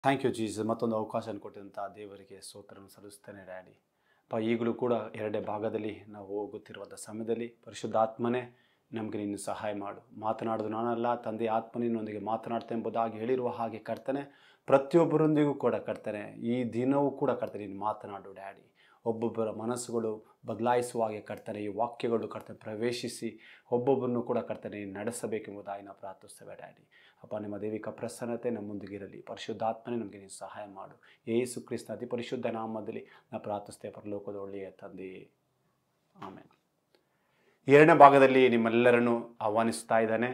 Thank you Jesus. ಮತ್ತೊಂದು ಅವಕಾಶ ಕೊಟ್ಟಂಥ ದೇವರಿಗೆ ಸ್ತೋತ್ರವನ್ನು ಸಲ್ಲಿಸ್ತೇನೆ ಡ್ಯಾಡಿ. ಈಗಲೂ ಕೂಡ ಎರಡನೇ ಭಾಗದಲ್ಲಿ ನಾವು ಹೋಗುತ್ತಿರುವಂಥ ಸಮಯದಲ್ಲಿ ಪರಿಶುದ್ಧಾತ್ಮನೇ ನಮಗೆ ನೀನು ಸಹಾಯ ಮಾಡು. ಮಾತನಾಡೋದು ನಾನಲ್ಲ, ತಂದೆ ಆತ್ಮನಿನೊಂದಿಗೆ ಮಾತನಾಡ್ತಾ ಎಂಬುದಾಗಿ ಹೇಳಿರುವ ಹಾಗೆ ಕರ್ತನೆ, ಪ್ರತಿಯೊಬ್ಬರೊಂದಿಗೂ ಕೂಡ ಕರ್ತನೆ ಈ ದಿನವೂ ಕೂಡ ಕರ್ತನೆ ನೀನು ಮಾತನಾಡು ಡ್ಯಾಡಿ. ಒಬ್ಬೊಬ್ಬರ ಮನಸ್ಸುಗಳು ಬದಲಾಯಿಸುವ ಹಾಗೆ ಕರ್ತನೆ ಈ ವಾಕ್ಯಗಳು ಕರ್ತನೆ ಪ್ರವೇಶಿಸಿ ಒಬ್ಬೊಬ್ಬರನ್ನು ಕೂಡ ಕರ್ತನೆ ನಡೆಸಬೇಕೆಂಬುದಾಗಿ ನಾವು ಪ್ರಾರ್ಥಿಸ್ತೇವೆ ಡ್ಯಾಡಿ. ಅಪ್ಪ, ನಿಮ್ಮ ದೈವಿಕ ಪ್ರಸನ್ನತೆ ನಮ್ಮೊಂದಿಗಿರಲಿ. ಪರಿಶುದ್ಧಾತ್ಮನೇ ನಮಗೆ ನೀನು ಸಹಾಯ ಮಾಡು. ಯೇಸು ಕ್ರಿಸ್ತ ಅತಿ ಪರಿಶುದ್ಧ ನಾಮದಲ್ಲಿ ನಾವು ಪ್ರಾರ್ಥಿಸ್ತೇವೆ ಪರಲೋಕದ ಒಳ್ಳೆಯ ತಂದೆಯೇ, ಆಮೇಲೆ. ಎರಡನೇ ಭಾಗದಲ್ಲಿ ನಿಮ್ಮೆಲ್ಲರನ್ನು ಆಹ್ವಾನಿಸ್ತಾ ಇದ್ದಾನೆ.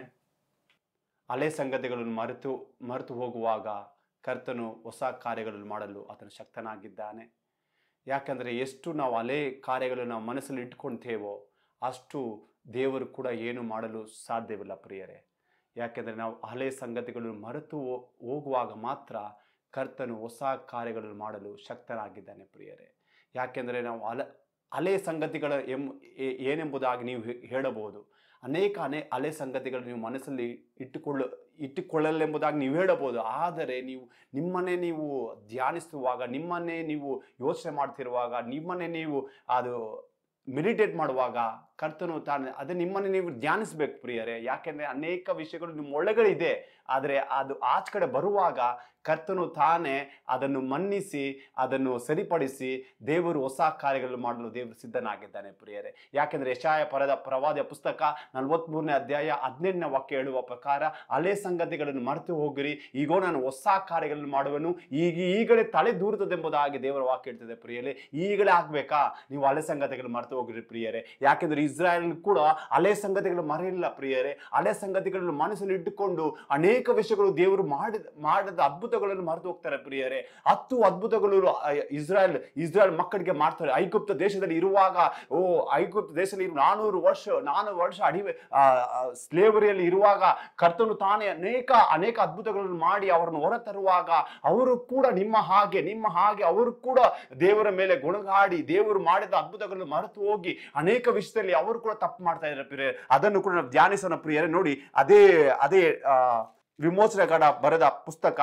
ಹಳೆ ಸಂಗತಿಗಳನ್ನು ಮರೆತು ಹೋಗುವಾಗ ಕರ್ತನು ಹೊಸ ಕಾರ್ಯಗಳನ್ನು ಮಾಡಲು ಆತನು ಶಕ್ತನಾಗಿದ್ದಾನೆ. ಯಾಕಂದರೆ ಎಷ್ಟು ನಾವು ಹಳೆ ಕಾರ್ಯಗಳನ್ನು ನಾವು ಮನಸ್ಸಲ್ಲಿ ಇಟ್ಕೊಳ್ತೇವೋ ಅಷ್ಟು ದೇವರು ಕೂಡ ಏನು ಮಾಡಲು ಸಾಧ್ಯವಿಲ್ಲ ಪ್ರಿಯರೇ. ಯಾಕೆಂದರೆ ನಾವು ಹಳೆ ಸಂಗತಿಗಳನ್ನು ಮರೆತು ಹೋಗುವಾಗ ಮಾತ್ರ ಕರ್ತನು ಹೊಸ ಕಾರ್ಯಗಳನ್ನು ಮಾಡಲು ಶಕ್ತನಾಗಿದ್ದಾನೆ ಪ್ರಿಯರೇ. ಯಾಕೆಂದರೆ ನಾವು ಹಳೆ ಸಂಗತಿಗಳ ಏನೆಂಬುದಾಗಿ ನೀವು ಹೇಳಬಹುದು. ಅನೇಕ ಹಳೆ ಸಂಗತಿಗಳು ನೀವು ಮನಸ್ಸಲ್ಲಿ ಇಟ್ಟುಕೊಳ್ಳಲೆಂಬುದಾಗಿ ನೀವು ಹೇಳಬಹುದು. ಆದರೆ ನಿಮ್ಮನ್ನೇ ನೀವು ಧ್ಯಾನಿಸುವಾಗ, ನಿಮ್ಮನ್ನೇ ನೀವು ಯೋಚನೆ ಮಾಡ್ತಿರುವಾಗ, ನಿಮ್ಮನ್ನೇ ನೀವು ಅದು ಮೆಡಿಟೇಟ್ ಮಾಡುವಾಗ ಕರ್ತನು ಅದೇ ನಿಮ್ಮನ್ನು ನೀವು ಧ್ಯಾನಿಸಬೇಕು ಪ್ರಿಯರೇ. ಯಾಕೆಂದರೆ ಅನೇಕ ವಿಷಯಗಳು ನಿಮ್ಮ ಒಳಗಡೆ ಇದೆ, ಆದರೆ ಅದು ಆಚೆ ಕಡೆ ಬರುವಾಗ ಕರ್ತನು ತಾನೇ ಅದನ್ನು ಮನ್ನಿಸಿ ಅದನ್ನು ಸರಿಪಡಿಸಿ ದೇವರು ಹೊಸ ಕಾರ್ಯಗಳನ್ನು ಮಾಡಲು ದೇವರು ಸಿದ್ಧನಾಗಿದ್ದಾನೆ ಪ್ರಿಯರೇ. ಯಾಕೆಂದರೆ ಯೆಶಾಯ ಪ್ರವಾದಿಯ ಪುಸ್ತಕ 43ನೇ ಅಧ್ಯಾಯ 18ನೇ ವಾಕ್ಯ ಹೇಳುವ ಪ್ರಕಾರ, ಹಳೆ ಸಂಗತಿಗಳನ್ನು ಮರೆತು ಹೋಗಿರಿ, ಈಗೋ ನಾನು ಹೊಸ ಕಾರ್ಯಗಳನ್ನು ಮಾಡುವೆನು, ಈಗಲೇ ತಲೆ ದೂರುತ್ತದೆಂಬುದಾಗಿ ದೇವರ ವಾಕ್ಯ ಹೇಳ್ತದೆ ಪ್ರಿಯರೇ. ಈಗಲೇ ಆಗ್ಬೇಕಾ ನೀವು ಹಳೆ ಸಂಗತಿಗಳನ್ನು ಮರೆತು ಹೋಗಿರಿ ಪ್ರಿಯರೇ. ಯಾಕೆಂದರೆ ಇಸ್ರಾಯೇಲ್ ಕೂಡ ಹಳೆ ಸಂಗತಿಗಳು ಮರೆಯಿಲ್ಲ ಪ್ರಿಯರೇ. ಹಳೆ ಸಂಗತಿಗಳನ್ನು ಮನಸ್ಸಲ್ಲಿ ಇಟ್ಟುಕೊಂಡು ಅನೇಕ ವಿಷಯಗಳು ದೇವರು ಮಾಡಿದ ಅದ್ಭುತಗಳನ್ನು ಮರೆತು ಹೋಗ್ತಾರೆ ಪ್ರಿಯರೇ. 10 ಅದ್ಭುತಗಳು ಇಸ್ರಾಯೇಲ್ ಮಕ್ಕಳಿಗೆ ಮಾಡ್ತಾರೆ. ಐಗುಪ್ತ ದೇಶದಲ್ಲಿ ಇರುವಾಗ, ಐಗುಪ್ತ ದೇಶದಲ್ಲಿ 400 ವರ್ಷ ಅಡಿವೆ ಸ್ಲೇವರಿಯಲ್ಲಿ ಇರುವಾಗ ಕರ್ತನು ತಾನೇ ಅನೇಕ ಅದ್ಭುತಗಳನ್ನು ಮಾಡಿ ಅವರನ್ನು ಹೊರತರುವಾಗ ಅವರು ಕೂಡ ನಿಮ್ಮ ಹಾಗೆ ಅವರು ಕೂಡ ದೇವರ ಮೇಲೆ ಗುಣಗಾಡಿ ದೇವರು ಮಾಡಿದ ಅದ್ಭುತಗಳನ್ನು ಮರೆತು ಹೋಗಿ ಅನೇಕ ವಿಷಯದಲ್ಲಿ ಅವರು ಕೂಡ ತಪ್ಪು ಮಾಡ್ತಾ ಇದ್ದಾರೆ ಪ್ರಿಯರೇ. ಅದನ್ನು ಕೂಡ ನಾವು ಧ್ಯಾನಿಸೋಣ ಪ್ರಿಯರೇ. ನೋಡಿ, ಅದೇ ವಿಮೋಚನೆಗಾರ ಬರೆದ ಪುಸ್ತಕ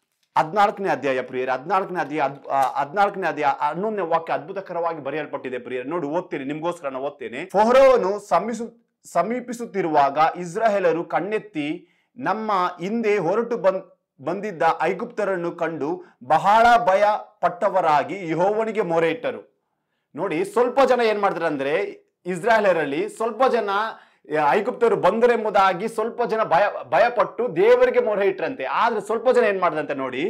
14ನೇ ಅಧ್ಯಾಯ ಪ್ರಿಯರೇ. 14ನೇ ಅಧ್ಯಾಯ 11ನೇ ವಾಕ್ಯ ಅದ್ಭುತಕರವಾಗಿ ಬರೆಯಲ್ಪಟ್ಟಿದೆ ಪ್ರಿಯರೇ. ನೋಡಿ, ಓದ್ತೀನಿ, ನಿಮ್ಗೋಸ್ಕರ ನಾನು ಓದ್ತೇನೆ. ಫರೋಹನು ಸಮೀಪಿಸುತ್ತಿರುವಾಗ ಇಸ್ರಾಯೇಲರು ಕಣ್ಣೆತ್ತಿ ನಮ್ಮ ಹಿಂದೆ ಹೊರಟು ಬಂದಿದ್ದ ಐಗುಪ್ತರನ್ನು ಕಂಡು ಬಹಳ ಭಯ ಪಟ್ಟವರಾಗಿ ಯೆಹೋವನಿಗೆ ಮೊರೆ ಇಟ್ಟರು. ನೋಡಿ, ಸ್ವಲ್ಪ ಜನ ಏನ್ ಮಾಡ್ತಾರೆ ಅಂದ್ರೆ, ಇಸ್ರಾಯೇಲರಲ್ಲಿ ಸ್ವಲ್ಪ ಜನ ಐಗುಪ್ತರು ಬಂದರೆಂಬುದಾಗಿ ಸ್ವಲ್ಪ ಜನ ಭಯಪಟ್ಟು ದೇವರಿಗೆ ಮೊರೆ ಇಟ್ರಂತೆ. ಆದ್ರೆ ಸ್ವಲ್ಪ ಜನ ಏನ್ ಮಾಡಿದ್ರಂತೆ ನೋಡಿ,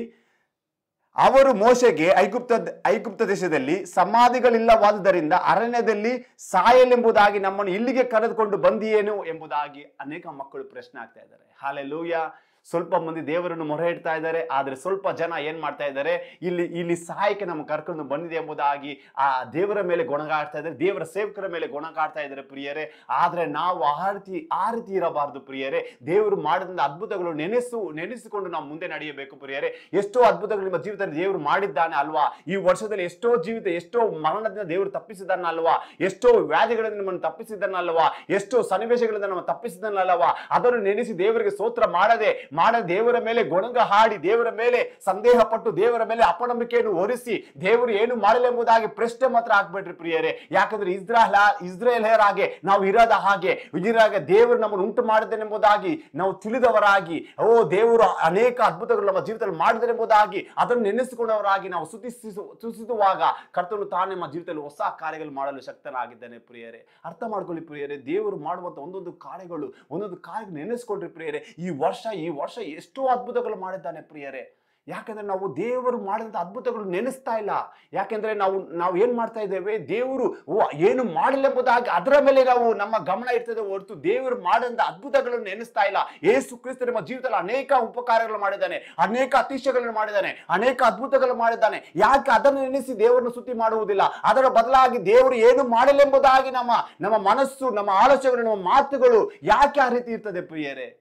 ಅವರು ಮೋಶೆಗೆ ಐಗುಪ್ತ ದೇಶದಲ್ಲಿ ಸಮಾಧಿಗಳಿಲ್ಲವಾದುದರಿಂದ ಅರಣ್ಯದಲ್ಲಿ ಸಾಯಲೆಂಬುದಾಗಿ ನಮ್ಮನ್ನು ಇಲ್ಲಿಗೆ ಕರೆದುಕೊಂಡು ಬಂದಿಯೇನು ಎಂಬುದಾಗಿ ಅನೇಕ ಮಕ್ಕಳು ಪ್ರಶ್ನೆ ಆಗ್ತಾ ಇದ್ದಾರೆ. ಹಲ್ಲೆಲೂಯಾ. ಸ್ವಲ್ಪ ಮಂದಿ ದೇವರನ್ನು ಮೊರೆ ಇಡ್ತಾ ಇದ್ದಾರೆ, ಆದ್ರೆ ಸ್ವಲ್ಪ ಜನ ಏನ್ ಮಾಡ್ತಾ ಇದ್ದಾರೆ, ಇಲ್ಲಿ ಸಹಾಯಕ್ಕೆ ನಮ್ಮ ಕರ್ಕೊಂಡು ಬಂದಿದೆ ಎಂಬುದಾಗಿ ಆ ದೇವರ ಮೇಲೆ ಗೊಣಗಾಡ್ತಾ ಇದ್ದಾರೆ, ದೇವರ ಸೇವಕರ ಮೇಲೆ ಗೊಣಗಾಡ್ತಾ ಇದ್ದಾರೆ ಪ್ರಿಯರೇ. ಆದ್ರೆ ನಾವು ಆ ರೀತಿ ಇರಬಾರದು ಪ್ರಿಯರೇ. ದೇವರು ಮಾಡಿದ ಅದ್ಭುತಗಳು ನೆನೆಸಿಕೊಂಡು ನಾವು ಮುಂದೆ ನಡೆಯಬೇಕು ಪ್ರಿಯರೇ. ಎಷ್ಟೋ ಅದ್ಭುತಗಳು ನಿಮ್ಮ ಜೀವಿತದಲ್ಲಿ ದೇವರು ಮಾಡಿದ್ದಾನೆ ಅಲ್ವಾ. ಈ ವರ್ಷದಲ್ಲಿ ಎಷ್ಟೋ ಮರಣದಿಂದ ದೇವರು ತಪ್ಪಿಸಿದ್ದಾನಲ್ವಾ, ಎಷ್ಟೋ ವ್ಯಾಧಿಗಳಿಂದ ನಮ್ಮನ್ನು ತಪ್ಪಿಸಿದ್ದಾನಲ್ವಾ, ಎಷ್ಟೋ ಸನ್ನಿವೇಶಗಳಿಂದ ನಮ್ಮ ತಪ್ಪಿಸಿದ್ದಾನಲ್ವಾ. ಅದನ್ನು ನೆನೆಸಿ ದೇವರಿಗೆ ಸ್ತೋತ್ರ ಮಾಡದೆ ದೇವರ ಮೇಲೆ ಗೊಣಗ ಹಾಡಿ ದೇವರ ಮೇಲೆ ಸಂದೇಹ ಪಟ್ಟು ದೇವರ ಮೇಲೆ ಅಪನಂಬಿಕೆಯನ್ನು ಹೊರಿಸಿ ದೇವರು ಏನು ಮಾಡಲಿ ಎಂಬುದಾಗಿ ಪ್ರಶ್ನೆ ಮಾತ್ರ ಹಾಕ್ಬೇಡ್ರಿ ಪ್ರಿಯರೇ. ಯಾಕಂದ್ರೆ ಇಸ್ರಾಯೇಲ್ಯರಾಗೆ ನಾವು ಹಾಗೆ ದೇವರು ನಮ್ಮನ್ನು ಉಂಟು ಮಾಡಿದನೆಂಬುದಾಗಿ ನಾವು ತಿಳಿದವರಾಗಿ, ದೇವರು ಅನೇಕ ಅದ್ಭುತಗಳು ನಮ್ಮ ಜೀವಿತದಲ್ಲಿ ಮಾಡಿದನೆಂಬುದಾಗಿ ಅದನ್ನು ನೆನೆಸಿಕೊಂಡವರಾಗಿ ನಾವು ಸ್ತುತಿಸುವಾಗ ಕರ್ತನು ತಾನೇ ನಮ್ಮ ಜೀವಿತದಲ್ಲಿ ಹೊಸ ಕಾರ್ಯಗಳು ಮಾಡಲು ಶಕ್ತನಾಗಿದ್ದಾನೆ ಪ್ರಿಯರೇ. ಅರ್ಥ ಮಾಡ್ಕೊಳ್ಳಿ ಪ್ರಿಯರೇ. ದೇವರು ಮಾಡುವಂತ ಒಂದೊಂದು ಕಾರ್ಯಗಳು ನೆನೆಸ್ಕೊಳ್ರಿ ಪ್ರಿಯರೇ. ಈ ವರ್ಷ ಎಷ್ಟೋ ಅದ್ಭುತಗಳು ಮಾಡಿದ್ದಾನೆ ಪ್ರಿಯರೇ. ಯಾಕಂದ್ರೆ ನಾವು ದೇವರು ಮಾಡಿದಂತ ಅದ್ಭುತಗಳು ನೆನೆಸ್ತಾ ಇಲ್ಲ. ಯಾಕೆಂದ್ರೆ ನಾವು ಏನ್ ಮಾಡ್ತಾ ಇದ್ದೇವೆ, ದೇವರು ಏನು ಮಾಡಿಲ್ಲ ಎಂಬುದಾಗಿ ಅದರ ಮೇಲೆ ನಮ್ಮ ಗಮನ ಇರ್ತದೆ ಹೊರತು ದೇವರು ಮಾಡಿದಂತ ಅದ್ಭುತಗಳನ್ನು ನೆನೆಸ್ತಾ ಇಲ್ಲ. ಯೇಸು ಕ್ರಿಸ್ತ ನಮ್ಮ ಜೀವಿತದಲ್ಲಿ ಅನೇಕ ಉಪಕಾರಗಳು ಮಾಡಿದ್ದಾನೆ, ಅನೇಕ ಅತಿಶಯಗಳನ್ನು ಮಾಡಿದ್ದಾನೆ, ಅನೇಕ ಅದ್ಭುತಗಳು ಮಾಡಿದ್ದಾನೆ. ಯಾಕೆ ಅದನ್ನು ನೆನೆಸಿ ದೇವರನ್ನು ಸ್ತುತಿ ಮಾಡುವುದಿಲ್ಲ? ಅದರ ಬದಲಾಗಿ ದೇವರು ಏನು ಮಾಡಿಲ್ಲ ಎಂಬುದಾಗಿ ನಮ್ಮ ಮನಸ್ಸು, ನಮ್ಮ ಆಲೋಚನೆಗಳು, ನಮ್ಮ ಮಾತುಗಳು ಯಾಕೆ ಆ ರೀತಿ ಇರ್ತದೆ ಪ್ರಿಯರೇ?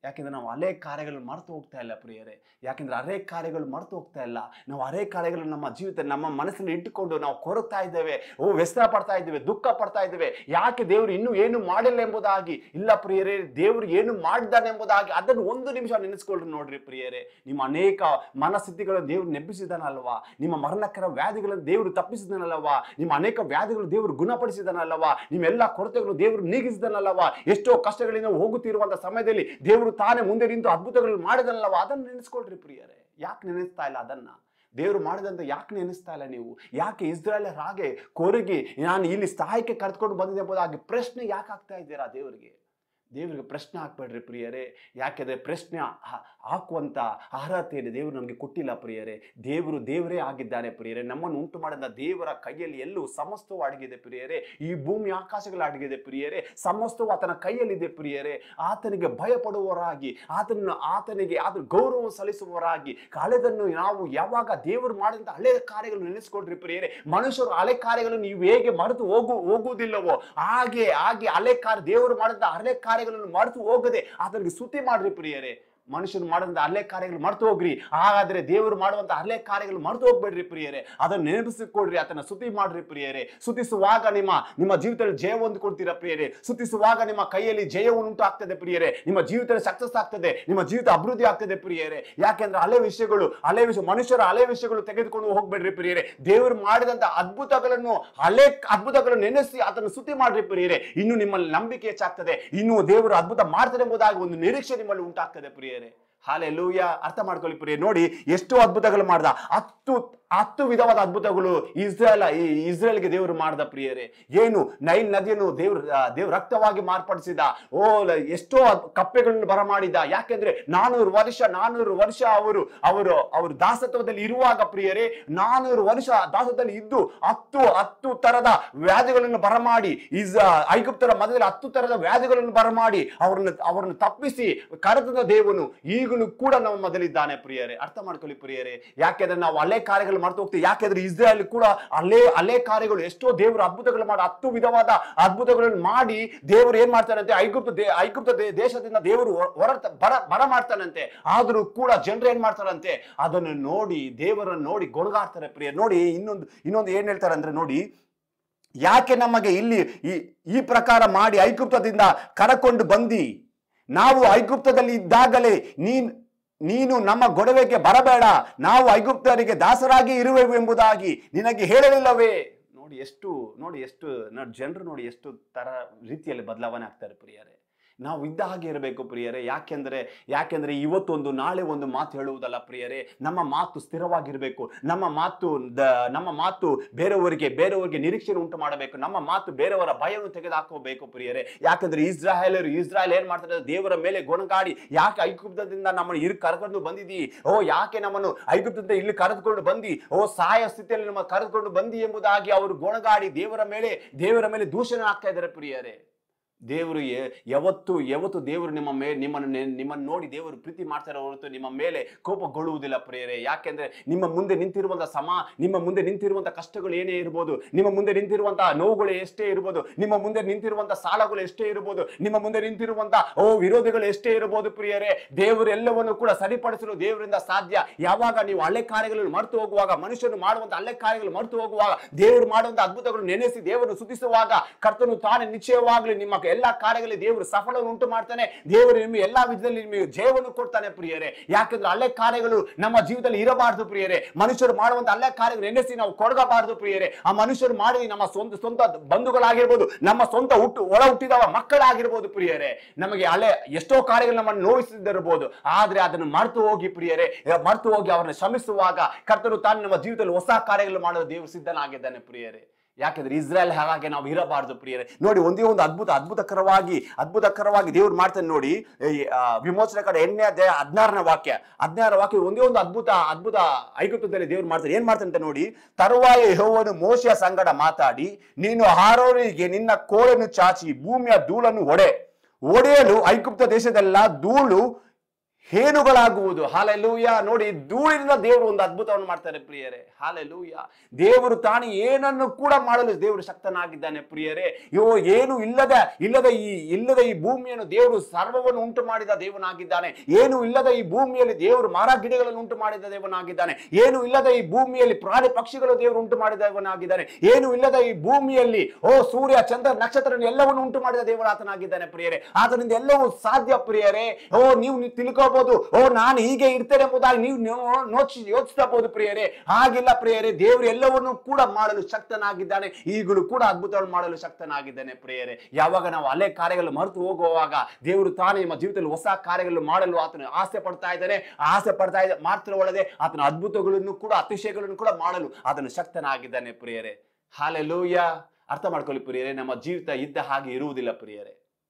ಯಾಕೆಂದ್ರೆ ನಾವು ಹಳೆ ಕಾರ್ಯಗಳನ್ನು ಮರೆತು ಹೋಗ್ತಾ ಇಲ್ಲ ಪ್ರಿಯರೇ. ಯಾಕೆಂದ್ರೆ ಹಳೆ ಕಾರ್ಯಗಳು ಮರೆತು ಹೋಗ್ತಾ ಇಲ್ಲ. ನಾವು ಹಳೆ ಕಾರ್ಯಗಳನ್ನು ನಮ್ಮ ಜೀವಿತ ನಮ್ಮ ಮನಸ್ಸಲ್ಲಿ ಇಟ್ಟುಕೊಂಡು ನಾವು ಕೊರಗ್ತಾ ಇದ್ದೇವೆ, ವ್ಯಸನ ಪಡ್ತಾ ಇದ್ದೇವೆ, ದುಃಖ ಪಡ್ತಾ ಇದ್ದೇವೆ. ಯಾಕೆ ದೇವರು ಇನ್ನೂ ಏನು ಮಾಡಿಲ್ಲ ಎಂಬುದಾಗಿ. ಇಲ್ಲ ಪ್ರಿಯರೇ, ದೇವರು ಏನು ಮಾಡಿದ್ದಾನೆ ಎಂಬುದಾಗಿ ಅದನ್ನು ಒಂದು ನಿಮಿಷ ನೆನೆಸ್ಕೊಳ್ರಿ ನೋಡ್ರಿ ಪ್ರಿಯರೇ. ನಿಮ್ಮ ಅನೇಕ ಮನಸ್ಥಿತಿಗಳನ್ನು ದೇವರು ನೆಬ್ಬಿಸಿದಾನಲ್ವಾ, ನಿಮ್ಮ ಮರಣಕರ ವ್ಯಾಧಿಗಳನ್ನು ದೇವರು ತಪ್ಪಿಸಿದನಲ್ಲವಾ, ನಿಮ್ಮ ಅನೇಕ ವ್ಯಾಧಿಗಳು ದೇವರು ಗುಣಪಡಿಸಿದನಲ್ಲವಾ, ನಿಮ್ಮೆಲ್ಲ ಕೊರತೆಗಳು ದೇವರು ನೀಗಿಸಿದನಲ್ಲವಾ, ಎಷ್ಟೋ ಕಷ್ಟಗಳಿಂದ ಹೋಗುತ್ತಿರುವಂತಹ ಸಮಯದಲ್ಲಿ ದೇವರು ತಾನೇ ಮುಂದೆ ನಿಂತು ಅದ್ಭುತಗಳು ಮಾಡಿದನಲ್ಲವಾ, ಅದನ್ನು ನೆನೆಸ್ಕೊಳ್ರಿ ಪ್ರಿಯರೇ. ಯಾಕೆ ನೆನೆಸ್ತಾ ಇಲ್ಲ ಅದನ್ನ? ದೇವರು ಮಾಡಿದಂತ ಯಾಕೆ ನೆನೆಸ್ತಾ ಇಲ್ಲ ನೀವು? ಯಾಕೆ ಇಸ್ರಾಯೇಲರ ಹಾಗೆ ಕೊರಗಿ ನಾನು ಇಲ್ಲಿ ಸಹಾಯಕ್ಕೆ ಕರೆದುಕೊಂಡು ಬಂದಿದೆ ಎಂಬುದಾಗಿ ಪ್ರಶ್ನೆ ಯಾಕೆ ಆಗ್ತಾ ಇದ್ದೀರಾ ದೇವರಿಗೆ? ದೇವರಿಗೆ ಪ್ರಶ್ನೆ ಹಾಕ್ಬೇಡ್ರಿ ಪ್ರಿಯರೇ. ಯಾಕೆಂದರೆ ಪ್ರಶ್ನೆ ಹಾಕುವಂಥ ಅರ್ಹತೆಯನ್ನು ದೇವರು ನಮಗೆ ಕೊಟ್ಟಿಲ್ಲ ಪ್ರಿಯರೇ. ದೇವರು ದೇವರೇ ಆಗಿದ್ದಾನೆ ಪ್ರಿಯರೇ. ನಮ್ಮನ್ನು ಉಂಟು ಮಾಡಿದ ದೇವರ ಕೈಯಲ್ಲಿ ಎಲ್ಲೂ ಸಮಸ್ತವೂ ಅಡಗಿದೆ ಪ್ರಿಯರೇ. ಈ ಭೂಮಿ ಆಕಾಶಗಳು ಅಡಗಿದೆ ಪ್ರಿಯರೇ. ಸಮಸ್ತವೂ ಆತನ ಕೈಯಲ್ಲಿದೆ ಪ್ರಿಯರೇ. ಆತನಿಗೆ ಭಯಪಡುವವರಾಗಿ, ಆತನಿಗೆ ಗೌರವ ಸಲ್ಲಿಸುವವರಾಗಿ, ಹಳೆದನ್ನು ನಾವು ಯಾವಾಗ ದೇವರು ಮಾಡಿದಂಥ ಹಳೆ ಕಾರ್ಯಗಳನ್ನು ನೆನೆಸ್ಕೊಳ್ರಿ ಪ್ರಿಯರೇ. ಮನುಷ್ಯರು ಹಳೆ ಕಾರ್ಯಗಳನ್ನು ನೀವು ಹೇಗೆ ಮರೆತು ಹೋಗುವುದಿಲ್ಲವೋ ಹಾಗೆ ಹಳೆ ದೇವರು ಮಾಡಿದಂಥ ಹಳೆ ಕಾರ್ಯಗಳನ್ನು ಮರೆತು ಹೋಗದೆ ಆತನಿಗೆ ಸ್ತುತಿ ಮಾಡ್ರಿ ಪ್ರಿಯರೇ. ಮನುಷ್ಯನು ಮಾಡುವಂತ ಹಳೆ ಕಾರ್ಯಗಳು ಮರೆತು ಹೋಗ್ರಿ, ಹಾಗಾದ್ರೆ ದೇವರು ಮಾಡುವಂತ ಹಳೆ ಕಾರ್ಯಗಳು ಮರೆತು ಹೋಗ್ಬೇಡ್ರಿ ಪ್ರಿಯರೇ. ಅದನ್ನು ನೆನಪಿಸಿಕೊಡ್ರಿ, ಆತನ ಸ್ತುತಿ ಮಾಡ್ರಿ ಪ್ರಿಯರೇ. ಸ್ತುತಿಸುವಾಗ ನಿಮ್ಮ ಜೀವಿತದಲ್ಲಿ ಜಯ ಹೊಂದಿಕೊಳ್ತೀರಾ ಪ್ರಿಯರೇ. ಸ್ತುತಿಸುವಾಗ ನಿಮ್ಮ ಕೈಯಲ್ಲಿ ಜಯ ಉಂಟು ಆಗ್ತದೆ ಪ್ರಿಯರೇ. ನಿಮ್ಮ ಜೀವಿತದಲ್ಲಿ ಸಕ್ಸಸ್ ಆಗ್ತದೆ, ನಿಮ್ಮ ಜೀವಿತ ಅಭಿವೃದ್ಧಿ ಆಗ್ತದೆ ಪ್ರಿಯರೇ. ಯಾಕೆಂದ್ರೆ ಹಳೆ ವಿಷಯ ಮನುಷ್ಯರ ಹಳೆ ವಿಷಯಗಳು ತೆಗೆದುಕೊಂಡು ಹೋಗ್ಬೇಡ್ರಿ ಪ್ರಿಯರೇ. ದೇವರು ಮಾಡಿದಂತ ಅದ್ಭುತಗಳನ್ನು ನೆನೆಸಿ ಆತನ ಸ್ತುತಿ ಮಾಡ್ರಿ ಪ್ರಿಯರೇ. ಇನ್ನು ನಿಮ್ಮಲ್ಲಿ ನಂಬಿಕೆ ಹೆಚ್ಚಾಗ್ತದೆ, ಇನ್ನು ದೇವರು ಅದ್ಭುತ ಮಾಡ್ತಾರೆ ಎಂಬುದಾಗಿ ಒಂದು ನಿರೀಕ್ಷೆ ನಿಮ್ಮಲ್ಲಿ ಉಂಟಾಗ್ತದೆ ಪ್ರಿಯರೇ. ಹಾಲೆಲೂಯ. ಅರ್ಥ ಮಾಡ್ಕೊಳ್ಳಿ ಪ್ರಿಯರೇ. ನೋಡಿ ಎಷ್ಟು ಅದ್ಭುತಗಳು ಮಾಡ್ದ, 10 ವಿಧವಾದ ಅದ್ಭುತಗಳು ಇಸ್ರೇಲ್ಗೆ ದೇವರು ಮಾಡ್ದ ಪ್ರಿಯರೇ. ಏನು? ನೈಲ್ ನದಿಯನ್ನು ದೇವರು ರಕ್ತವಾಗಿ ಮಾರ್ಪಡಿಸಿದ. ಎಷ್ಟೋ ಕಪ್ಪೆಗಳನ್ನು ಬರಮಾಡಿದ. ಯಾಕೆಂದ್ರೆ 400 ವರ್ಷ ಅವರು ದಾಸತ್ವದಲ್ಲಿ ಇರುವಾಗ ಪ್ರಿಯರೇ, 400 ವರ್ಷ ದಾಸತ್ವದಲ್ಲಿ ಇದ್ದು 10 ತರದ ವ್ಯಾಧಿಗಳನ್ನು ಬರಮಾಡಿ, ಐಗುಪ್ತರ ಮಧ್ಯದಲ್ಲಿ 10 ತರದ ವ್ಯಾಧಿಗಳನ್ನು ಬರಮಾಡಿ ಅವರನ್ನು ತಪ್ಪಿಸಿ ಕರೆದ ದೇವನು ಈಗಲೂ ಕೂಡ ನಮ್ಮ ಮೊದಲಿದ್ದಾನೆ ಪ್ರಿಯರೇ. ಅರ್ಥ ಮಾಡ್ಕೊಳ್ಳಿ ಪ್ರಿಯರೇ. ಯಾಕೆಂದ್ರೆ ನಾವು ಹಳೆ ಕಾರ್ಯಗಳು ಮಾಡ್ತಾ ಹೋಗ್ತೀವಿ. ಯಾಕೆಂದ್ರೆ ಇಸ್ರಾಯೇಲ್ ಕೂಡ ಹಳೆ ಕಾರ್ಯಗಳು ಎಷ್ಟೋ ದೇವರು ಅದ್ಭುತಗಳು ಮಾಡಿ 10 ವಿಧವಾದ ಅದ್ಭುತಗಳನ್ನು ಮಾಡಿ ದೇವರು ಏನ್ ಮಾಡ್ತಾನಂತೆ, ಐಗುಪ್ತ ದೇಶದಿಂದ ದೇವರು ಬರ ಮಾಡ್ತಾನಂತೆ. ಆದ್ರೂ ಕೂಡ ಜನರು ಏನ್ ಮಾಡ್ತಾರಂತೆ, ಅದನ್ನು ನೋಡಿ ದೇವರನ್ನು ನೋಡಿ ಗೊಣಗಾಡ್ತಾರೆ ಪ್ರಿಯ. ನೋಡಿ ಇನ್ನೊಂದು ಏನ್ ಹೇಳ್ತಾರೆ ಅಂದ್ರೆ, ನೋಡಿ ಯಾಕೆ ನಮಗೆ ಇಲ್ಲಿ ಈ ಪ್ರಕಾರ ಮಾಡಿ ಐಗುಪ್ತದಿಂದ ಕರಕೊಂಡು ಬಂದಿ, ನಾವು ಐಗುಪ್ತದಲ್ಲಿ ಇದ್ದಾಗಲೇ ನೀನು ನಮ್ಮ ಗೊಡವೆಗೆ ಬರಬೇಡ, ನಾವು ಐಗುಪ್ತರಿಗೆ ದಾಸರಾಗಿ ಇರುವೆವು ಎಂಬುದಾಗಿ ನಿನಗೆ ಹೇಳಲಿಲ್ಲವೇ? ನೋಡಿ ಎಷ್ಟು ಜನರು ನೋಡಿ ಎಷ್ಟು ತರ ರೀತಿಯಲ್ಲಿ ಬದಲಾವಣೆ ಆಗ್ತಾರೆ ಪ್ರಿಯರೇ. ನಾವು ಇದ್ದ ಹಾಗೆ ಇರಬೇಕು ಪ್ರಿಯರೇ. ಯಾಕೆಂದ್ರೆ ಇವತ್ತೊಂದು ನಾಳೆ ಒಂದು ಮಾತು ಹೇಳುವುದಲ್ಲ ಪ್ರಿಯರೇ. ನಮ್ಮ ಮಾತು ಸ್ಥಿರವಾಗಿರ್ಬೇಕು. ನಮ್ಮ ಮಾತು ಬೇರೆಯವರಿಗೆ ನಿರೀಕ್ಷೆ ಉಂಟು ಮಾಡಬೇಕು. ನಮ್ಮ ಮಾತು ಬೇರೆಯವರ ಭಯವನ್ನು ತೆಗೆದುಹಾಕಬೇಕು ಪ್ರಿಯರೇ. ಯಾಕಂದ್ರೆ ಇಸ್ರಾಯೇಲ್ ಏನ್ ಮಾಡ್ತಾರೆ, ದೇವರ ಮೇಲೆ ಗೊಣಗಾಡಿ, ಯಾಕೆ ಐಗುಪ್ತದಿಂದ ನಮ್ಮನ್ನು ಕರೆದುಕೊಂಡು ಬಂದಿದ್ದೀ, ಯಾಕೆ ನಮ್ಮನ್ನು ಐಗುಪ್ತದಿಂದ ಇಲ್ಲಿ ಕರೆದುಕೊಂಡು ಬಂದಿ, ಸಾಯ ಸ್ಥಿತಿಯಲ್ಲಿ ನಮ್ಮ ಕರೆದುಕೊಂಡು ಬಂದಿ ಎಂಬುದಾಗಿ ಅವರು ಗೊಣಗಾಡಿ ದೇವರ ಮೇಲೆ ದೂಷಣೆ ಆಗ್ತಾ ಇದ್ದಾರೆ ಪ್ರಿಯರೇ. ದೇವರು ಯಾವತ್ತು ದೇವರು ನಿಮ್ಮನ್ನು ನೋಡಿ ದೇವರು ಪ್ರೀತಿ ಮಾಡ್ತಾರೆ ಹೊರತು ನಿಮ್ಮ ಮೇಲೆ ಕೋಪಗೊಳ್ಳುವುದಿಲ್ಲ ಪ್ರಿಯರೇ. ಯಾಕೆಂದ್ರೆ ನಿಮ್ಮ ಮುಂದೆ ನಿಂತಿರುವಂತಹ ಕಷ್ಟಗಳು ಏನೇ ಇರ್ಬೋದು, ನಿಮ್ಮ ಮುಂದೆ ನಿಂತಿರುವಂತಹ ನೋವುಗಳು ಎಷ್ಟೇ ಇರ್ಬೋದು, ನಿಮ್ಮ ಮುಂದೆ ನಿಂತಿರುವಂತಹ ಸಾಲಗಳು ಎಷ್ಟೇ ಇರ್ಬೋದು, ನಿಮ್ಮ ಮುಂದೆ ನಿಂತಿರುವಂತಹ ವಿರೋಧಿಗಳು ಎಷ್ಟೇ ಇರಬಹುದು ಪ್ರಿಯರೇ, ದೇವರು ಎಲ್ಲವನ್ನು ಕೂಡ ಸರಿಪಡಿಸಲು ದೇವರಿಂದ ಸಾಧ್ಯ. ಯಾವಾಗ ನೀವು ಹಳೆ ಕಾರ್ಯಗಳನ್ನು ಮರೆತು ಹೋಗುವಾಗ, ಮನುಷ್ಯನು ಮಾಡುವಂತಹ ಹಳೆ ಕಾರ್ಯಗಳು ಮರೆತು ಹೋಗುವಾಗ, ದೇವರು ಮಾಡುವಂತಹ ಅದ್ಭುತಗಳು ನೆನೆಸಿ ದೇವರನ್ನು ಸ್ತುತಿಸುವಾಗ, ಕರ್ತನು ತಾನೇ ನಿಶ್ಚಯವಾಗಲಿ ನಿಮ್ಮ ಎಲ್ಲಾ ಕಾರ್ಯಗಳಲ್ಲಿ ದೇವರು ಸಫಲವನ್ನು ಉಂಟು ಮಾಡ್ತಾನೆ. ದೇವರು ನಿಮಗೆ ಎಲ್ಲಾ ವಿಧದಲ್ಲಿ ನಿಮಗೆ ಜಯವನ್ನು ಕೊಡ್ತಾನೆ ಪ್ರಿಯರೇ. ಯಾಕಂದ್ರೆ ಹಳೆ ಕಾರ್ಯಗಳು ನಮ್ಮ ಜೀವಿತದಲ್ಲಿ ಇರಬಾರದು ಪ್ರಿಯರೇ. ಮನುಷ್ಯರು ಮಾಡುವಂತ ಹಳೆ ಕಾರ್ಯಗಳು ನೆನೆಸಿ ನಾವು ಕೊಡಗಬಾರದು ಪ್ರಿಯರೇ. ಆ ಮನುಷ್ಯರು ಮಾಡಿ ನಮ್ಮ ಸ್ವಂತ ಬಂಧುಗಳಾಗಿರ್ಬೋದು, ನಮ್ಮ ಸ್ವಂತ ಒಳ ಹುಟ್ಟಿದವ ಮಕ್ಕಳಾಗಿರ್ಬೋದು ಪ್ರಿಯರೇ, ನಮಗೆ ಎಷ್ಟೋ ಕಾರ್ಯಗಳು ನಮ್ಮನ್ನು ನೋಯಿಸಿದಿರಬಹುದು. ಆದ್ರೆ ಅದನ್ನು ಮರೆತು ಹೋಗಿ ಪ್ರಿಯರೇ, ಅವರನ್ನು ಶ್ರಮಿಸುವಾಗ ಕರ್ತನು ತಾನು ನಮ್ಮ ಜೀವಿತದಲ್ಲಿ ಹೊಸ ಕಾರ್ಯಗಳು ಮಾಡಲು ದೇವರು ಸಿದ್ಧನಾಗಿದ್ದಾನೆ ಪ್ರಿಯರೇ. ಯಾಕೆಂದ್ರೆ ಇಸ್ರಾಯೇಲ್ ಹಾಗೆ ನಾವು ಇರಬಾರದು ಪ್ರಿಯರೇ. ನೋಡಿ ಒಂದೇ ಒಂದು ಅದ್ಭುತಕರವಾಗಿ ದೇವ್ರು ಮಾಡ್ತಾನೆ ನೋಡಿ. ವಿಮೋಚನೆ ಕಡೆ 16ನೇ ವಾಕ್ಯ ಒಂದೇ ಒಂದು ಅದ್ಭುತ ಐಗುಪ್ತದಲ್ಲಿ ದೇವ್ರು ಮಾಡ್ತಾರೆ. ಏನ್ ಮಾಡ್ತಾನೆ ಅಂತ ನೋಡಿ. ತರುವಾಯ ಯೆಹೋವನು ಮೋಶೆಯ ಸಂಗಡ ಮಾತಾಡಿ, ನೀನು ಆರೋನನಿಗೆ ನಿನ್ನ ಕೋಲನ್ನು ಚಾಚಿ ಭೂಮಿಯ ಧೂಳನ್ನು ಒಡೆಯಲು ಐಗುಪ್ತ ದೇಶದೆಲ್ಲ ಧೂಳು ಹೇನುಗಳಾಗುವುದು. ಹಾಲೆಲೂಯ. ನೋಡಿ, ಧೂಳಿನಿಂದ ದೇವರು ಒಂದು ಅದ್ಭುತವನ್ನು ಮಾಡ್ತಾರೆ ಪ್ರಿಯರೇ. ಹಾಲೆಲೂಯ. ದೇವರು ತಾನು ಏನನ್ನು ಕೂಡ ಮಾಡಲು ದೇವರು ಶಕ್ತನಾಗಿದ್ದಾನೆ ಪ್ರಿಯರೇ. ಏನು ಇಲ್ಲದ ಈ ಭೂಮಿಯನ್ನು ದೇವರು ಸರ್ವವನ್ನು ಉಂಟು ಮಾಡಿದ ದೇವನಾಗಿದ್ದಾನೆ. ಏನು ಇಲ್ಲದ ಈ ಭೂಮಿಯಲ್ಲಿ ದೇವರು ಮರ ಗಿಡಗಳನ್ನು ಉಂಟು ಮಾಡಿದ ದೇವನಾಗಿದ್ದಾನೆ. ಏನು ಇಲ್ಲದ ಈ ಭೂಮಿಯಲ್ಲಿ ಪ್ರಾಣಿ ಪಕ್ಷಿಗಳು ದೇವರು ಉಂಟು ಮಾಡಿದ ದೇವನಾಗಿದ್ದಾನೆ. ಏನು ಇಲ್ಲದ ಈ ಭೂಮಿಯಲ್ಲಿ ಸೂರ್ಯ ಚಂದ್ರ ನಕ್ಷತ್ರ ಎಲ್ಲವನ್ನು ಉಂಟು ಮಾಡಿದ ದೇವರಾತನಾಗಿದ್ದಾನೆ ಪ್ರಿಯರೇ. ಆತನಿಂದ ಎಲ್ಲವೂ ಸಾಧ್ಯ ಪ್ರಿಯರೇ. ನೀವು ತಿಳ್ಕೋಬಹುದು, ನಾನು ಹೀಗೆ ಇರ್ತೇನೆ ಎಂಬುದಾಗಿ ನೀವು ಯೋಚಿಸಬಹುದು ಪ್ರಿಯರೇ. ಹಾಗಿಲ್ಲ ಪ್ರಿಯರೇ. ದೇವರು ಎಲ್ಲವನ್ನೂ ಕೂಡ ಮಾಡಲು ಶಕ್ತನಾಗಿದ್ದಾನೆ. ಈಗಲೂ ಕೂಡ ಅದ್ಭುತವನ್ನು ಮಾಡಲು ಶಕ್ತನಾಗಿದ್ದಾನೆ ಪ್ರಿಯರೇ. ಯಾವಾಗ ನಾವು ಹಳೆ ಕಾರ್ಯಗಳು ಮರೆತು ಹೋಗುವಾಗ ದೇವರು ತಾನೇ ನಮ್ಮ ಜೀವಿತದಲ್ಲಿ ಹೊಸ ಕಾರ್ಯಗಳು ಮಾಡಲು ಆತನು ಆಸೆ ಪಡ್ತಾ ಇದ್ದಾನೆ. ಮಾತ್ರ ಒಳಗೆ ಆತನ ಅದ್ಭುತಗಳನ್ನು ಕೂಡ ಅತಿಶಯಗಳನ್ನು ಕೂಡ ಮಾಡಲು ಆತನು ಶಕ್ತನಾಗಿದ್ದಾನೆ ಪ್ರಿಯರೇ. ಹಾಲೆಲೂಯ. ಅರ್ಥ ಮಾಡ್ಕೊಳ್ಳಿ ಪ್ರಿಯರೇ, ನಮ್ಮ ಜೀವಿತ ಇದ್ದ ಹಾಗೆ ಇರುವುದಿಲ್ಲ ಪ್ರಿಯರೇ.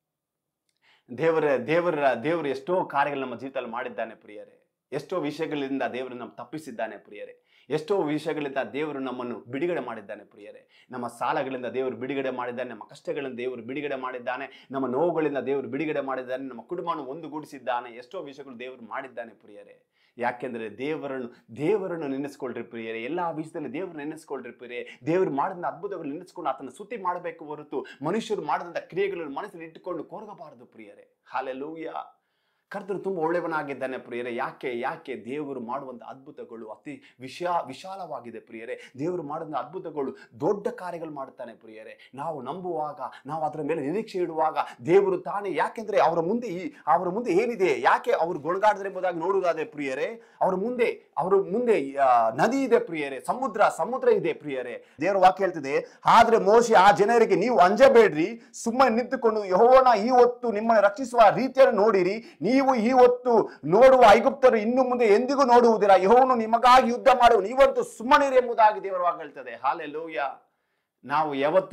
ದೇವರು ಎಷ್ಟೋ ಕಾರ್ಯಗಳು ನಮ್ಮ ಜೀವಿತದಲ್ಲಿ ಮಾಡಿದ್ದಾನೆ ಪ್ರಿಯರೇ. ಎಷ್ಟೋ ವಿಷಯಗಳಿಂದ ದೇವರು ನಮ್ಮ ತಪ್ಪಿಸಿದ್ದಾನೆ ಪ್ರಿಯರೇ. ಎಷ್ಟೋ ವಿಷಯಗಳಿಂದ ದೇವರು ನಮ್ಮನ್ನು ಬಿಡುಗಡೆ ಮಾಡಿದ್ದಾನೆ ಪ್ರಿಯರೇ. ನಮ್ಮ ಸಾಲಗಳಿಂದ ದೇವರು ಬಿಡುಗಡೆ ಮಾಡಿದ್ದಾನೆ. ನಮ್ಮ ಕಷ್ಟಗಳಿಂದ ದೇವರು ಬಿಡುಗಡೆ ಮಾಡಿದ್ದಾನೆ. ನಮ್ಮ ನೋವುಗಳಿಂದ ದೇವರು ಬಿಡುಗಡೆ ಮಾಡಿದ್ದಾನೆ. ನಮ್ಮ ಕುಟುಂಬವನ್ನು ಒಂದುಗೂಡಿಸಿದ್ದಾನೆ. ಎಷ್ಟೋ ವಿಷಯಗಳು ದೇವರು ಮಾಡಿದ್ದಾನೆ ಪ್ರಿಯರೇ. ಯಾಕೆಂದ್ರೆ ದೇವರನ್ನು ನೆನೆಸ್ಕೊಳ್ರಿ ಪ್ರಿಯರೇ. ಎಲ್ಲ ವಿಷಯದಲ್ಲಿ ದೇವರು ನೆನೆಸ್ಕೊಳ್ರಿ ಪ್ರಿಯರೇ. ದೇವರು ಮಾಡಿದ ಅದ್ಭುತಗಳು ನೆನೆಸ್ಕೊಂಡು ಆತನ ಸ್ತುತಿ ಮಾಡಬೇಕು ಹೊರತು ಮನುಷ್ಯರು ಮಾಡಿದಂಥ ಕ್ರಿಯೆಗಳನ್ನು ಮನಸ್ಸಲ್ಲಿ ಇಟ್ಟುಕೊಂಡು ಕೊರಗಬಾರದು ಪ್ರಿಯರೇ. ಹಾಲೆಲೂಯ. ಕರ್ತನು ತುಂಬ ಒಳ್ಳೆಯವನಾಗಿದ್ದಾನೆ ಪ್ರಿಯರೇ. ಯಾಕೆ ದೇವರು ಮಾಡುವಂಥ ಅದ್ಭುತಗಳು ಅತಿ ವಿಶಾಲವಾಗಿದೆ ಪ್ರಿಯರೇ. ದೇವರು ಮಾಡುವಂಥ ಅದ್ಭುತಗಳು ದೊಡ್ಡ ಕಾರ್ಯಗಳು ಮಾಡುತ್ತಾನೆ ಪ್ರಿಯರೇ. ನಾವು ನಂಬುವಾಗ, ನಾವು ಅದರ ಮೇಲೆ ನಿರೀಕ್ಷೆ ಇಡುವಾಗ ದೇವರು ತಾನೇ, ಯಾಕೆಂದ್ರೆ ಅವರ ಮುಂದೆ ಏನಿದೆ, ಯಾಕೆ ಅವರು ಗೊಣಗಾಡಿದ್ರೆ ಎಂಬುದಾಗಿ ನೋಡುವುದಾದ್ರೆ ಪ್ರಿಯರೇ, ಅವರ ಮುಂದೆ ನದಿ ಇದೆ ಪ್ರಿಯರೇ, ಸಮುದ್ರ ಇದೆ ಪ್ರಿಯರೇ. ದೇವರ ವಾಕ್ಯ ಹೇಳ್ತಿದೆ, ಆದ್ರೆ ಮೋಶೆ ಆ ಜನರಿಗೆ, ನೀವು ಅಂಜಬೇಡ್ರಿ, ಸುಮ್ಮನೆ ನಿಂತುಕೊಂಡು ಯೆಹೋವನ ಈ ಹೊತ್ತು ನಿಮ್ಮನ್ನು ರಕ್ಷಿಸುವ ರೀತಿಯನ್ನು ನೋಡಿರಿ. ನೀವು ಈ ಹೊತ್ತು ನೋಡುವ ಐಗುಪ್ತರು ಇನ್ನು ಮುಂದೆ ಎಂದಿಗೂ ನೋಡುವುದಿಲ್ಲ. ಯೆಹೋವನು ನಿಮಗಾಗಿ ಯುದ್ಧ ಮಾಡುವ, ನೀವಂತೂ ಸುಮ್ಮನಿರಿ ಎಂಬುದಾಗಿ ದೇವರ ವಾಕ್ಯ ಹೇಳ್ತದೆ. ಹಾಲೆಲೂಯ. ನಾವು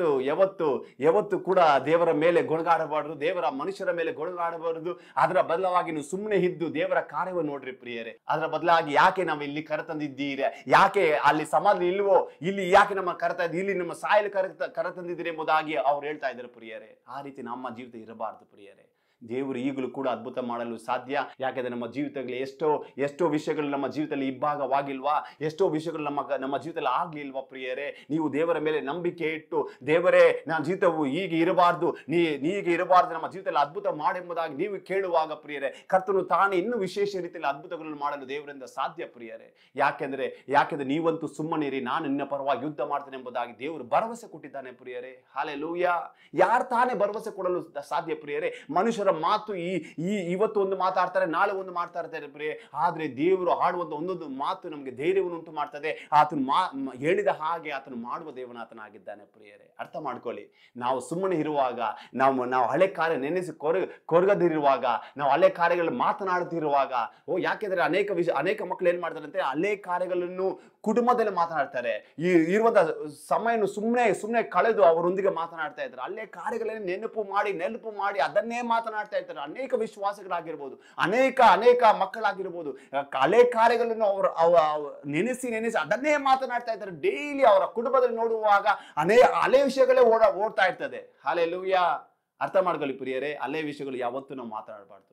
ಯಾವತ್ತು ಕೂಡ ದೇವರ ಮೇಲೆ ಗೊಣಗಾಡಬಾರದು, ದೇವರ ಮನುಷ್ಯರ ಮೇಲೆ ಗೊಣಗಾಡಬಾರದು. ಅದರ ಬದಲಾಗಿ ನೀವು ಸುಮ್ಮನೆ ಇದ್ದು ದೇವರ ಕಾರ್ಯವನ್ನು ನೋಡ್ರಿ ಪ್ರಿಯರೇ. ಅದರ ಬದಲಾಗಿ ಯಾಕೆ ನಾವು ಇಲ್ಲಿ ಕರೆತಂದಿದ್ದೀರಿ, ಯಾಕೆ ಅಲ್ಲಿ ಸಮಾಧಿ ಇಲ್ವೋ, ಇಲ್ಲಿ ಯಾಕೆ ನಮ್ಮ ಇಲ್ಲಿ ನಮ್ಮ ಸಾಯಲು ಕರೆತಂದಿದ್ದೀರಿ ಎಂಬುದಾಗಿ ಅವ್ರು ಹೇಳ್ತಾ ಇದ್ದಾರೆ ಪ್ರಿಯರೇ. ಆ ರೀತಿ ನಮ್ಮ ಜೀವಿತ ಇರಬಾರದು ಪ್ರಿಯರೇ. ದೇವರು ಈಗಲೂ ಕೂಡ ಅದ್ಭುತ ಮಾಡಲು ಸಾಧ್ಯ. ಯಾಕೆಂದ್ರೆ ನಮ್ಮ ಜೀವಿತದಲ್ಲಿ ಎಷ್ಟೋ ವಿಷಯಗಳು ನಮ್ಮ ಜೀವಿತದಲ್ಲಿ ಇಬ್ಬಾಗವಾಗಿಲ್ವಾ, ಎಷ್ಟೋ ವಿಷಯಗಳು ನಮ್ಮ ಜೀವಿತದಲ್ಲಿ ಆಗ್ಲಿಲ್ವಾ ಪ್ರಿಯರೇ. ನೀವು ದೇವರ ಮೇಲೆ ನಂಬಿಕೆ ಇಟ್ಟು, ದೇವರೇ ನನ್ನ ಜೀವಿತವು ಹೀಗೆ ಇರಬಾರ್ದು, ನೀಗೆ ಇರಬಾರ್ದು, ನಮ್ಮ ಜೀವಿತದಲ್ಲಿ ಅದ್ಭುತ ಮಾಡೆಂಬುದಾಗಿ ನೀವು ಕೇಳುವಾಗ ಪ್ರಿಯರೇ, ಕರ್ತನು ತಾನೇ ಇನ್ನೂ ವಿಶೇಷ ರೀತಿಯಲ್ಲಿ ಅದ್ಭುತಗಳನ್ನು ಮಾಡಲು ದೇವರಿಂದ ಸಾಧ್ಯ ಪ್ರಿಯರೇ. ಯಾಕೆಂದ್ರೆ ನೀವಂತೂ ಸುಮ್ಮನಿರಿ, ನಾನು ನಿನ್ನ ಪರವಾಗಿ ಯುದ್ಧ ಮಾಡ್ತೇನೆ ಎಂಬುದಾಗಿ ದೇವರು ಭರವಸೆ ಕೊಟ್ಟಿದ್ದಾನೆ ಪ್ರಿಯರೇ. ಹಾಲೆಲೂಯ. ಯಾರು ತಾನೇ ಭರವಸೆ ಕೊಡಲು ಸಾಧ್ಯ ಪ್ರಿಯರೇ? ಮನುಷ್ಯರ ಮಾತು ಇವತ್ತು ಒಂದು ಮಾತಾಡ್ತಾರೆ, ನಾಳೆ ಒಂದು ಮಾತಾಡ್ತಾರೆ ಪ್ರಿಯರೇ. ಆದ್ರೆ ದೇವರು ಆಡುವಂತ ಒಂದೊಂದು ಮಾತು ನಮಗೆ ಧೈರ್ಯವನ್ನು ಉಂಟು ಮಾಡ್ತದೆ. ಆತನು ಹೇಳಿದ ಹಾಗೆ ಆತನು ಮಾಡುವ ದೇವನಾತನಾಗಿದ್ದಾನೆ ಪ್ರಿಯರೇ. ಅರ್ಥ ಮಾಡ್ಕೊಳ್ಳಿ. ನಾವು ಸುಮ್ಮನೆ ಇರುವಾಗ, ನಾವು ಹಳೆ ಕಾರ್ಯ ನೆನೆಸಿ ಕೊರಗದಿರುವಾಗ, ನಾವು ಹಳೆ ಕಾರ್ಯಗಳು ಮಾತನಾಡುತ್ತಿರುವಾಗ, ಯಾಕೆಂದ್ರೆ ಅನೇಕ ಮಕ್ಕಳು ಏನ್ ಮಾಡ್ತಾರೆ ಅಂತ ಹಳೆ ಕಾರ್ಯಗಳನ್ನು ಕುಟುಂಬದಲ್ಲಿ ಮಾತನಾಡ್ತಾರೆ. ಇರುವಂತ ಸಮಯವನ್ನು ಸುಮ್ಮನೆ ಕಳೆದು ಅವರೊಂದಿಗೆ ಮಾತನಾಡ್ತಾ ಇದ್ದಾರೆ. ಹಳೆ ಕಾರ್ಯಗಳನ್ನು ನೆನಪು ಮಾಡಿ ಅದನ್ನೇ ಮಾತನಾಡ್ತಾ ಇರ್ತಾರೆ. ಅನೇಕ ವಿಶ್ವಾಸಗಳಾಗಿರ್ಬೋದು, ಅನೇಕ ಮಕ್ಕಳಾಗಿರ್ಬೋದು, ಹಳೆ ಕಾರ್ಯಗಳನ್ನು ಅವರು ನೆನೆಸಿ ಅದನ್ನೇ ಮಾತನಾಡ್ತಾ ಇದ್ದಾರೆ. ಡೈಲಿ ಅವರ ಕುಟುಂಬದಲ್ಲಿ ನೋಡುವಾಗ ಹಳೆ ವಿಷಯಗಳೇ ಓಡ್ತಾ ಇರ್ತದೆ. ಹಾಲೆಲೂಯ. ಅರ್ಥ ಮಾಡ್ಕೊಳ್ಳಿ ಪ್ರಿಯರೇ. ಹಳೆ ವಿಷಯಗಳು ಯಾವತ್ತೂ ನಾವು ಮಾತನಾಡಬಾರ್ದು.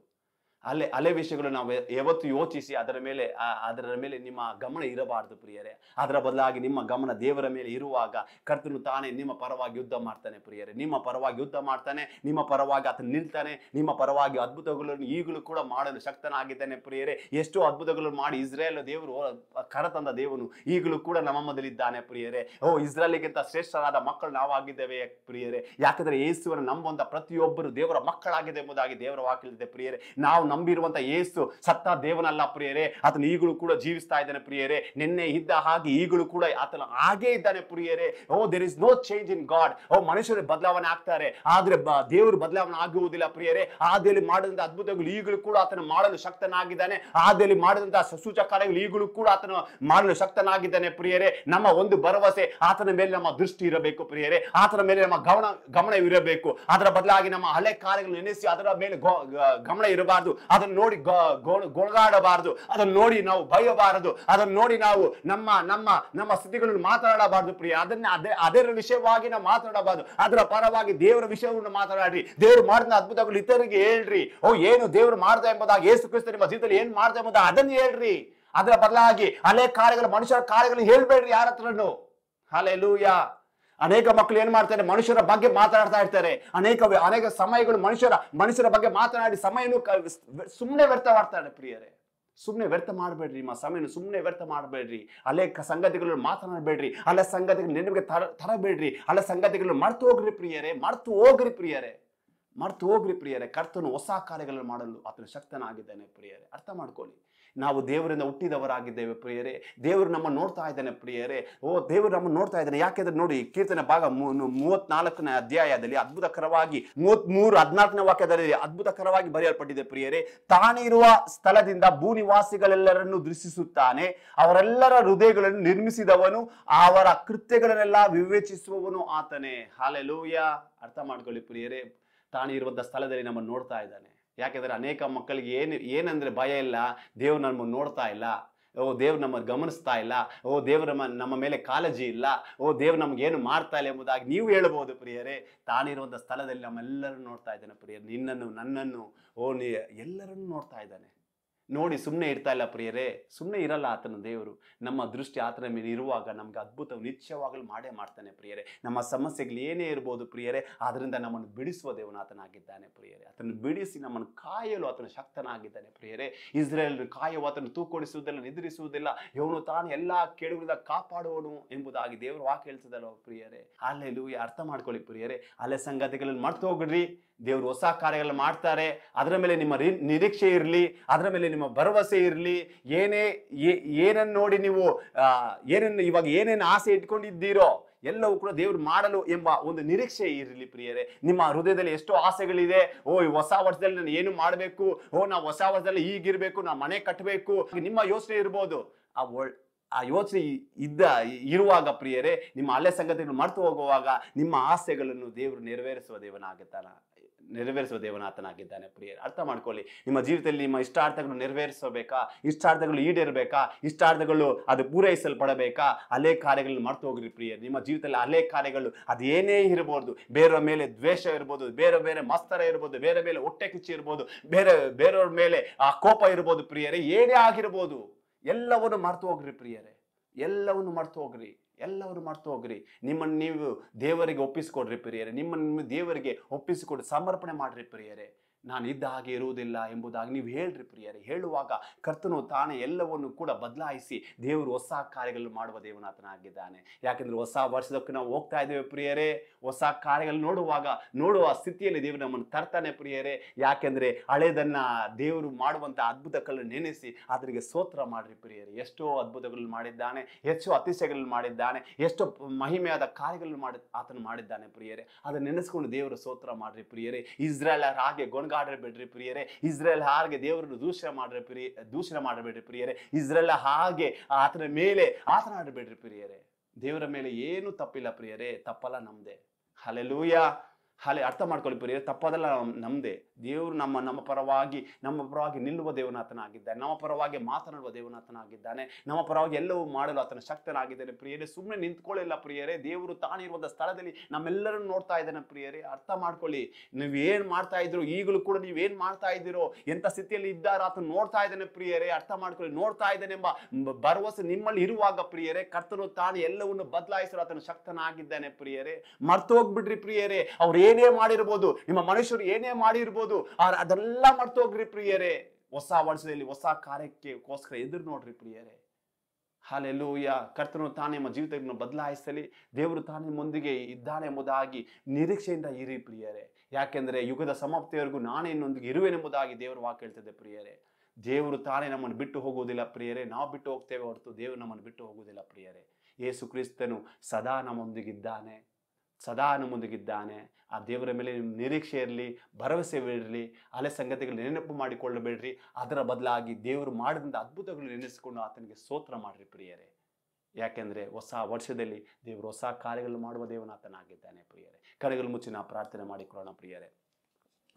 ಹಳೆ ವಿಷಯಗಳು ನಾವು ಯಾವತ್ತು ಯೋಚಿಸಿ ಅದರ ಮೇಲೆ ನಿಮ್ಮ ಗಮನ ಇರಬಾರದು ಪ್ರಿಯರೇ. ಅದರ ಬದಲಾಗಿ ನಿಮ್ಮ ಗಮನ ದೇವರ ಮೇಲೆ ಇರುವಾಗ ಕರ್ತನು ತಾನೇ ನಿಮ್ಮ ಪರವಾಗಿ ಯುದ್ಧ ಮಾಡ್ತಾನೆ ಪ್ರಿಯರೇ. ನಿಮ್ಮ ಪರವಾಗಿ ಯುದ್ಧ ಮಾಡ್ತಾನೆ, ನಿಮ್ಮ ಪರವಾಗಿ ಆತನು ನಿಲ್ತಾನೆ, ನಿಮ್ಮ ಪರವಾಗಿ ಅದ್ಭುತಗಳನ್ನು ಈಗಲೂ ಕೂಡ ಮಾಡಲು ಶಕ್ತನಾಗಿದ್ದಾನೆ ಪ್ರಿಯರೇ. ಎಷ್ಟೋ ಅದ್ಭುತಗಳನ್ನು ಮಾಡಿ ಇಸ್ರೇಲ್ ದೇವರು ಕರತಂದ ದೇವನು ಈಗಲೂ ಕೂಡ ನಮ್ಮ ಮಧ್ಯದಲ್ಲಿದ್ದಾನೆ ಪ್ರಿಯರೇ. ಇಸ್ರೇಲಿಗಿಂತ ಶ್ರೇಷ್ಠರಾದ ಮಕ್ಕಳು ನಾವಾಗಿದ್ದೇವೆ ಪ್ರಿಯರೇ. ಯಾಕಂದ್ರೆ ಯೇಸುವನ್ನು ನಂಬುವಂತ ಪ್ರತಿಯೊಬ್ಬರು ದೇವರ ಮಕ್ಕಳಾಗಿದೆ ಎಂಬುದಾಗಿ ದೇವರ ವಾಕ್ಯವಿದೆ ಪ್ರಿಯರೇ. ನಾವು ನಂಬಿರುವಂತ ಯೇಸು ಸತ್ತ ದೇವನಲ್ಲ ಪ್ರಿಯರೇ. ಆತನು ಈಗಲೂ ಕೂಡ ಜೀವಿಸ್ತಾ ಇದ್ದಾನೆ ಪ್ರಿಯರೇ. ನಿನ್ನೆ ಇದ್ದ ಹಾಗೆ ಈಗಲೂ ಕೂಡ ಆತನು ಹಾಗೇ ಇದ್ದಾನೆ ಪ್ರಿಯರೇ. There is no change in God. ಮನುಷ್ಯರು ಬದಲಾವಣೆ ಆಗ್ತಾರೆ, ಆದ್ರೆ ದೇವರು ಬದಲಾವಣೆ ಆಗುವುದಿಲ್ಲ ಪ್ರಿಯರೇ. ಆದಿಯಲ್ಲಿ ಮಾಡಿದಂತ ಅದ್ಭುತಗಳು ಈಗಲೂ ಕೂಡ ಆತನು ಮಾಡಲು ಶಕ್ತನಾಗಿದ್ದಾನೆ. ಆದಿಯಲ್ಲಿ ಮಾಡಿದಂತಹ ಸೂಚಕ ಕಾರ್ಯಗಳು ಈಗಲೂ ಕೂಡ ಆತನು ಮಾಡಲು ಶಕ್ತನಾಗಿದ್ದಾನೆ ಪ್ರಿಯರೇ. ನಮ್ಮ ಒಂದು ಭರವಸೆ ಆತನ ಮೇಲೆ ನಮ್ಮ ದೃಷ್ಟಿ ಇರಬೇಕು ಪ್ರಿಯರೇ. ಆತನ ಮೇಲೆ ನಮ್ಮ ಗಮನ ಇರಬೇಕು. ಅದರ ಬದಲಾಗಿ ನಮ್ಮ ಹಳೆ ಕಾರ್ಯಗಳು ನೆನೆಸಿ ಅದರ ಮೇಲೆ ಗಮನ ಇರಬಾರ್ದು. ಅದನ್ನು ನೋಡಿ ಗೊಳಗಾಡಬಾರದು, ಅದನ್ನು ನೋಡಿ ನಾವು ಭಯಬಾರದು, ಅದನ್ನು ನೋಡಿ ನಾವು ನಮ್ಮ ನಮ್ಮ ನಮ್ಮ ಸ್ಥಿತಿಗಳನ್ನು ಮಾತನಾಡಬಾರದು ಪ್ರಿಯ. ಅದರ ವಿಷಯವಾಗಿ ನಾವು ಮಾತನಾಡಬಾರದು, ಅದರ ಪರವಾಗಿ ದೇವರ ವಿಷಯವನ್ನು ಮಾತನಾಡ್ರಿ. ದೇವರು ಮಾಡಿದ ಅದ್ಭುತಗಳು ಇತರಿಗೆ ಹೇಳ್ರಿ. ಏನು ದೇವರು ಮಾಡ್ದ ಎಂಬುದಾಗಿ, ಯೇಸು ಕ್ರಿಸ್ತ ನಿಮ್ಮ ಜೀವಿತದಲ್ಲಿ ಏನ್ ಮಾಡ್ದ ಎಂಬುದಾಗಿ ಅದನ್ನು ಹೇಳ್ರಿ. ಅದರ ಬದಲಾಗಿ ಹಳೆ ಕಾರ್ಯಗಳು, ಮನುಷ್ಯರ ಕಾರ್ಯಗಳು ಹೇಳ್ಬೇಡ್ರಿ ಯಾರ ಹತ್ರನು. ಹಲ್ಲೆಲೂಯಾ. ಅನೇಕ ಮಕ್ಕಳು ಏನ್ ಮಾಡ್ತಾರೆ, ಮನುಷ್ಯರ ಬಗ್ಗೆ ಮಾತನಾಡ್ತಾ ಇರ್ತಾರೆ. ಅನೇಕ ಸಮಯಗಳು ಮನುಷ್ಯರ ಬಗ್ಗೆ ಮಾತನಾಡಿ ಸಮಯನು ಸುಮ್ಮನೆ ವ್ಯರ್ಥ ಮಾಡ್ತಾರೆ ಪ್ರಿಯರೇ. ಸುಮ್ಮನೆ ವ್ಯರ್ಥ ಮಾಡಬೇಡ್ರಿ, ನಿಮ್ಮ ಸಮಯನ ಸುಮ್ಮನೆ ವ್ಯರ್ಥ ಮಾಡಬೇಡ್ರಿ. ಅನೇಕ ಸಂಗತಿಗಳನ್ನು ಮಾತನಾಡಬೇಡ್ರಿ, ಅಲ್ಲ ಸಂಗತಿಗಳು ನಿಮಗೆ ತರಬೇಡ್ರಿ, ಅಲ್ಲ ಸಂಗತಿಗಳನ್ನು ಮರ್ತು ಹೋಗ್ರಿ ಪ್ರಿಯರೇ, ಮರ್ತು ಹೋಗ್ರಿ ಪ್ರಿಯರೇ. ಕರ್ತನು ಹೊಸ ಕಾರ್ಯಗಳನ್ನು ಮಾಡಲು ಆತನು ಶಕ್ತನಾಗಿದ್ದಾನೆ ಪ್ರಿಯರೇ. ಅರ್ಥ ಮಾಡ್ಕೊಳ್ಳಿ, ನಾವು ದೇವರಿಂದ ಹುಟ್ಟಿದವರಾಗಿದ್ದೇವೆ ಪ್ರಿಯರೇ. ದೇವರು ನಮ್ಮ ನೋಡ್ತಾ ಇದ್ದಾನೆ ಪ್ರಿಯರೇ. ದೇವರು ನಮ್ಮ ನೋಡ್ತಾ ಇದ್ದಾನೆ. ಯಾಕೆಂದ್ರೆ ನೋಡಿ, ಕೀರ್ತನೆ ಭಾಗ 34ನೇ ಅಧ್ಯಾಯದಲ್ಲಿ ಅದ್ಭುತಕರವಾಗಿ 33:14ನೇ ವಾಕ್ಯದಲ್ಲಿ ಅದ್ಭುತಕರವಾಗಿ ಬರೆಯಲ್ಪಟ್ಟಿದೆ ಪ್ರಿಯರೇ. ತಾನಿರುವ ಸ್ಥಳದಿಂದ ಭೂನಿವಾಸಿಗಳೆಲ್ಲರನ್ನು ದೃಷ್ಟಿಸುತ್ತಾನೆ, ಅವರೆಲ್ಲರ ಹೃದಯಗಳನ್ನು ನಿರ್ಮಿಸಿದವನು, ಅವರ ಕೃತ್ಯಗಳನ್ನೆಲ್ಲ ವಿವೇಚಿಸುವವನು ಆತನೇ. ಹಲ್ಲೆಲೂಯಾ. ಅರ್ಥ ಮಾಡ್ಕೊಳ್ಳಿ ಪ್ರಿಯರೇ, ತಾನಿರುವಂತಹ ಸ್ಥಳದಲ್ಲಿ ನಮ್ಮನ್ನು ನೋಡ್ತಾ ಇದ್ದಾನೆ. ಯಾಕೆಂದ್ರೆ ಅನೇಕ ಮಕ್ಕಳಿಗೆ ಏನಂದ್ರೆ ಭಯ ಇಲ್ಲ, ದೇವ್ರು ನಮ್ಮನ್ನು ನೋಡ್ತಾ ಇಲ್ಲ, ದೇವ್ರು ನಮ್ಮನ್ನು ಗಮನಿಸ್ತಾ ಇಲ್ಲ, ದೇವ್ರ ನಮ್ಮ ಮೇಲೆ ಕಾಳಜಿ ಇಲ್ಲ, ದೇವ್ರು ನಮ್ಗೇನು ಮಾಡ್ತಾ ಇಲ್ಲ ಎಂಬುದಾಗಿ ನೀವು ಹೇಳ್ಬೋದು ಪ್ರಿಯರೇ. ತಾನಿರುವಂಥ ಸ್ಥಳದಲ್ಲಿ ನಮ್ಮೆಲ್ಲರನ್ನು ನೋಡ್ತಾ ಇದ್ದಾನೆ ಪ್ರಿಯರೇ. ನಿನ್ನನ್ನು, ನನ್ನನ್ನು, ಎಲ್ಲರನ್ನು ನೋಡ್ತಾ ಇದ್ದಾನೆ. ನೋಡಿ, ಸುಮ್ಮನೆ ಇರ್ತಾ ಇಲ್ಲ ಪ್ರಿಯರೇ, ಸುಮ್ಮನೆ ಇರಲ್ಲ ಆತನ ದೇವರು. ನಮ್ಮ ದೃಷ್ಟಿ ಆತನ ಮೇಲೆ ಇರುವಾಗ ನಮ್ಗೆ ಅದ್ಭುತವು ನಿಶ್ಚಯವಾಗಲು ಮಾಡೇ ಮಾಡ್ತಾನೆ ಪ್ರಿಯರೇ. ನಮ್ಮ ಸಮಸ್ಯೆಗಳು ಏನೇ ಇರ್ಬೋದು ಪ್ರಿಯರೇ, ಅದರಿಂದ ನಮ್ಮನ್ನು ಬಿಡಿಸುವ ದೇವನು ಆತನಾಗಿದ್ದಾನೆ ಪ್ರಿಯರೇ. ಆತನು ಬಿಡಿಸಿ ನಮ್ಮನ್ನು ಕಾಯಲು ಆತನು ಶಕ್ತನಾಗಿದ್ದಾನೆ ಪ್ರಿಯರೇ. ಇಸ್ರೇಲ್ ಕಾಯುವ ಆತನು ತೂಕೊಡಿಸುವುದಿಲ್ಲ, ನಿದ್ರಿಸುವುದಿಲ್ಲ, ಇವನು ತಾನು ಎಲ್ಲಾ ಕೇಡುಗಳಿಂದ ಕಾಪಾಡುವನು ಎಂಬುದಾಗಿ ದೇವರು ವಾಕ್ಯ ಹೇಳ್ತದಲ್ಲ ಪ್ರಿಯರೇ. ಹಲ್ಲೆಲೂಯಾ. ಅರ್ಥ ಮಾಡ್ಕೊಳ್ಳಿ ಪ್ರಿಯರೇ, ಹಳೆ ಸಂಗತಿಗಳನ್ನು ಮರ್ತು ಹೋಗ್ರಿ. ದೇವರು ಹೊಸ ಕಾರ್ಯಗಳನ್ನು ಮಾಡ್ತಾರೆ. ಅದರ ಮೇಲೆ ನಿಮ್ಮ ನಿರೀಕ್ಷೆ ಇರಲಿ, ಅದರ ಮೇಲೆ ನಿಮ್ಮ ಭರವಸೆ ಇರಲಿ. ಏನನ್ನು ನೋಡಿ ನೀವು ಇವಾಗ ಏನೇನು ಆಸೆ ಇಟ್ಕೊಂಡಿದ್ದೀರೋ ಎಲ್ಲವೂ ಕೂಡ ದೇವರು ಮಾಡಲು ಎಂಬ ಒಂದು ನಿರೀಕ್ಷೆ ಇರಲಿ ಪ್ರಿಯರೇ. ನಿಮ್ಮ ಹೃದಯದಲ್ಲಿ ಎಷ್ಟೋ ಆಸೆಗಳಿದೆ. ಈ ಹೊಸ ವರ್ಷದಲ್ಲಿ ನಾನು ಏನು ಮಾಡಬೇಕು, ನಾವು ಹೊಸ ವರ್ಷದಲ್ಲಿ ಹೀಗಿರ್ಬೇಕು, ನಾ ಮನೆ ಕಟ್ಟಬೇಕು, ನಿಮ್ಮ ಯೋಚನೆ ಇರ್ಬೋದು. ಆ ಯೋಚನೆ ಇರುವಾಗ ಪ್ರಿಯರೇ, ನಿಮ್ಮ ಹಳೆ ಸಂಗತಿಗಳು ಮರ್ತು ಹೋಗುವಾಗ ನಿಮ್ಮ ಆಸೆಗಳನ್ನು ದೇವರು ನೆರವೇರಿಸುವ ದೇವನಾತನಾಗಿದ್ದಾನೆ ಪ್ರಿಯರೇ. ಅರ್ಥ ಮಾಡ್ಕೊಳ್ಳಿ, ನಿಮ್ಮ ಜೀವಿತದಲ್ಲಿ ನಿಮ್ಮ ಇಷ್ಟಾರ್ಥಗಳು ನೆರವೇರಿಸಬೇಕಾ, ಇಷ್ಟಾರ್ಥಗಳು ಈಡೇರಬೇಕಾ, ಇಷ್ಟಾರ್ಥಗಳು ಅದು ಪೂರೈಸಲ್ಪಡಬೇಕಾ, ಹಳೆ ಕಾರ್ಯಗಳನ್ನು ಮರ್ತು ಹೋಗ್ರಿ ಪ್ರಿಯರೇ. ನಿಮ್ಮ ಜೀವಿತದಲ್ಲಿ ಹಳೆ ಕಾರ್ಯಗಳು ಅದೇನೇ ಇರಬಹುದು, ಬೇರೆಯವ್ರ ಮೇಲೆ ದ್ವೇಷ ಇರ್ಬೋದು, ಬೇರೆ ಮತ್ಸರ ಇರ್ಬೋದು, ಬೇರೆ ಮೇಲೆ ಹೊಟ್ಟೆ ಕಿಚ್ಚು ಇರ್ಬೋದು, ಬೇರೆಯವ್ರ ಮೇಲೆ ಆ ಕೋಪ ಇರ್ಬೋದು ಪ್ರಿಯರೇ, ಏನೇ ಆಗಿರ್ಬೋದು, ಎಲ್ಲವನ್ನು ಮರ್ತು ಹೋಗ್ರಿ ಪ್ರಿಯರೇ. ಎಲ್ಲವನ್ನು ಮರ್ತು ಹೋಗ್ರಿ. ನಿಮ್ಮನ್ನು ನೀವು ದೇವರಿಗೆ ಒಪ್ಪಿಸಿಕೊಡ್ರಿ ಪ್ರಿಯರೇ. ನಿಮ್ಮನ್ನು ದೇವರಿಗೆ ಒಪ್ಪಿಸಿಕೊಡಿ, ಸಮರ್ಪಣೆ ಮಾಡ್ರಿ ಪ್ರಿಯರೇ. ನಾನು ಇದ್ದ ಹಾಗೆ ಇರುವುದಿಲ್ಲ ಎಂಬುದಾಗಿ ನೀವು ಹೇಳ್ರಿ ಪ್ರಿಯರೇ. ಹೇಳುವಾಗ ಕರ್ತನು ತಾನೇ ಎಲ್ಲವನ್ನು ಕೂಡ ಬದಲಾಯಿಸಿ ದೇವರು ಹೊಸ ಕಾರ್ಯಗಳನ್ನು ಮಾಡುವ ದೇವನಾತನಾಗಿದ್ದಾನೆ. ಯಾಕೆಂದ್ರೆ ಹೊಸ ವರ್ಷದಕ್ಕೆ ನಾವು ಹೋಗ್ತಾ ಇದ್ದೇವೆ ಪ್ರಿಯರೇ. ಹೊಸ ಕಾರ್ಯಗಳು ನೋಡುವ ಸ್ಥಿತಿಯಲ್ಲಿ ದೇವರು ನಮ್ಮನ್ನು ತರ್ತಾನೆ ಪ್ರಿಯರೇ. ಯಾಕೆಂದ್ರೆ ಹಳೆದನ್ನ ದೇವರು ಮಾಡುವಂತ ಅದ್ಭುತಗಳನ್ನು ನೆನೆಸಿ ಅದರಿಗೆ ಸ್ತೋತ್ರ ಮಾಡ್ರಿ ಪ್ರಿಯರೇ. ಎಷ್ಟೋ ಅದ್ಭುತಗಳನ್ನು ಮಾಡಿದ್ದಾನೆ, ಎಷ್ಟೋ ಅತಿಶಯಗಳನ್ನು ಮಾಡಿದ್ದಾನೆ, ಎಷ್ಟೋ ಮಹಿಮೆಯಾದ ಕಾರ್ಯಗಳನ್ನು ಆತನು ಮಾಡಿದ್ದಾನೆ ಪ್ರಿಯರೇ. ಅದನ್ನು ನೆನೆಸ್ಕೊಂಡು ದೇವರ ಸ್ತೋತ್ರ ಮಾಡ್ರಿ ಪ್ರಿಯರೇ. ಇಸ್ರಾಯೇಲ್ ಹಾಗೆ ಗಾಡ್ರಬೇಡ್ರಿ ಪ್ರಿಯರೇ. ಇಸ್ರೇಲ್ ಹಾಗೆ ದೇವರನ್ನು ದೂಷಣೆ ಮಾಡಬೇಡ್ರಿ ಪ್ರಿಯರೇ. ಇಸ್ರೇಲ್ ಹಾಗೆ ಆತನ ಮೇಲೆ ಮಾತನಾಡಬೇಡ್ರಿ ಪ್ರಿಯರೇ. ದೇವರ ಮೇಲೆ ಏನು ತಪ್ಪಿಲ್ಲ ಪ್ರಿಯರೇ, ತಪ್ಪಲ್ಲ ನಮ್ದೇ. ಹಲ್ಲೆಲೂಯಾ. ಅರ್ಥ ಮಾಡ್ಕೊಳ್ಳಿ ಪ್ರಿಯರೇ, ತಪ್ಪದಲ್ಲ ನಮ್ದೇ. ದೇವರು ನಮ್ಮ ಪರವಾಗಿ ನಿಲ್ಲುವ ದೇವನಾತನಾಗಿದ್ದಾನೆ, ನಮ್ಮ ಪರವಾಗಿ ಮಾತನಾಡುವ ದೇವನಾತನಾಗಿದ್ದಾನೆ, ನಮ್ಮ ಪರವಾಗಿ ಎಲ್ಲವೂ ಮಾಡಲು ಆತನ ಶಕ್ತನಾಗಿದ್ದಾನೆ ಪ್ರಿಯರೇ. ಸುಮ್ಮನೆ ನಿಂತ್ಕೊಳ್ಳಿಲ್ಲ ಪ್ರಿಯರೇ. ದೇವರು ತಾನಿರುವಂಥ ಸ್ಥಳದಲ್ಲಿ ನಮ್ಮೆಲ್ಲರನ್ನು ನೋಡ್ತಾ ಇದ್ದಾನೆ ಪ್ರಿಯರೇ. ಅರ್ಥ ಮಾಡ್ಕೊಳ್ಳಿ, ನೀವೇನ್ ಮಾಡ್ತಾ ಇದ್ರು, ಈಗಲೂ ಕೂಡ ನೀವೇನ್ ಮಾಡ್ತಾ ಇದ್ದೀರೋ, ಎಂತ ಸ್ಥಿತಿಯಲ್ಲಿ ಇದ್ದಾರೋ ಆತನು ನೋಡ್ತಾ ಇದ್ದಾನೆ ಪ್ರಿಯರೇ. ಅರ್ಥ ಮಾಡ್ಕೊಳ್ಳಿ, ನೋಡ್ತಾ ಇದ್ದಾನೆ ಎಂಬ ಭರವಸೆ ನಿಮ್ಮಲ್ಲಿ ಇರುವಾಗ ಪ್ರಿಯರೇ, ಕರ್ತನು ತಾನು ಎಲ್ಲವನ್ನು ಬದಲಾಯಿಸಲು ಆತನು ಶಕ್ತನಾಗಿದ್ದಾನೆ ಪ್ರಿಯರೇ. ಮರ್ತು ಹೋಗ್ಬಿಡ್ರಿ ಪ್ರಿಯರೇ. ಅವ್ರು ಏನೇ ಮಾಡಿರ್ಬೋದು, ನಿಮ್ಮ ಮನುಷ್ಯರು ಏನೇ ಮಾಡಿರ್ಬೋದು, ಅದೆಲ್ಲ ಮರ್ತು ಹೋಗ್ರಿ ಪ್ರಿಯರೇ. ಹೊಸ ವರ್ಷದಲ್ಲಿ ಹೊಸ ಕಾರ್ಯಕ್ಕೋಸ್ಕರ ಎದುರು ನೋಡ್ರಿ ಪ್ರಿಯರೇ. ಹಲ್ಲೆಲೂಯಾ. ಕರ್ತನು ತಾನೇ ನಿಮ್ಮ ಜೀವಿತವನ್ನು ಬದಲಾಯಿಸಲಿ. ದೇವರು ತಾನೇ ಮುಂದಿಗೆ ಇದ್ದಾನೆ ಎಂಬುದಾಗಿ ನಿರೀಕ್ಷೆಯಿಂದ ಇರಿ ಪ್ರಿಯರೇ. ಯಾಕೆಂದ್ರೆ ಯುಗದ ಸಮಾಪ್ತಿಯವರೆಗೂ ನಾನೇ ನಿನ್ನೊಂದಿಗೆ ಇರುವೆನೆಂಬುದಾಗಿ ದೇವರು ವಾಕ್ಯ ಹೇಳ್ತದೆ ಪ್ರಿಯರೇ. ದೇವರು ತಾನೇ ನಮ್ಮನ್ನು ಬಿಟ್ಟು ಹೋಗುವುದಿಲ್ಲ ಪ್ರಿಯರೇ. ನಾವು ಬಿಟ್ಟು ಹೋಗ್ತೇವೆ ಹೊರತು ದೇವರು ನಮ್ಮನ್ನು ಬಿಟ್ಟು ಹೋಗುವುದಿಲ್ಲ ಪ್ರಿಯರೇ. ಯೇಸು ಕ್ರಿಸ್ತನು ಸದಾ ನಮ್ಮೊಂದಿಗಿದ್ದಾನೆ. ಆ ದೇವರ ಮೇಲೆ ನಿಮ್ಮ ನಿರೀಕ್ಷೆ ಇರಲಿ, ಭರವಸೆ ಇರಲಿ. ಹಳೆ ಸಂಗತಿಗಳು ನೆನಪು ಮಾಡಿಕೊಳ್ಳಬೇಡ್ರಿ. ಅದರ ಬದಲಾಗಿ ದೇವರು ಮಾಡಿದಂಥ ಅದ್ಭುತಗಳು ನೆನೆಸಿಕೊಂಡು ಆತನಿಗೆ ಸ್ತೋತ್ರ ಮಾಡ್ರಿ ಪ್ರಿಯರೇ. ಯಾಕೆಂದ್ರೆ ಹೊಸ ವರ್ಷದಲ್ಲಿ ದೇವರು ಹೊಸ ಕಾರ್ಯಗಳು ಮಾಡುವ ದೇವನಾತನಾಗಿದ್ದಾನೆ ಪ್ರಿಯರೇ. ಕರೆಗಳು ಮುಚ್ಚಿ ನಾವು ಪ್ರಾರ್ಥನೆ ಮಾಡಿಕೊಳ್ಳೋಣ ಪ್ರಿಯರೇ.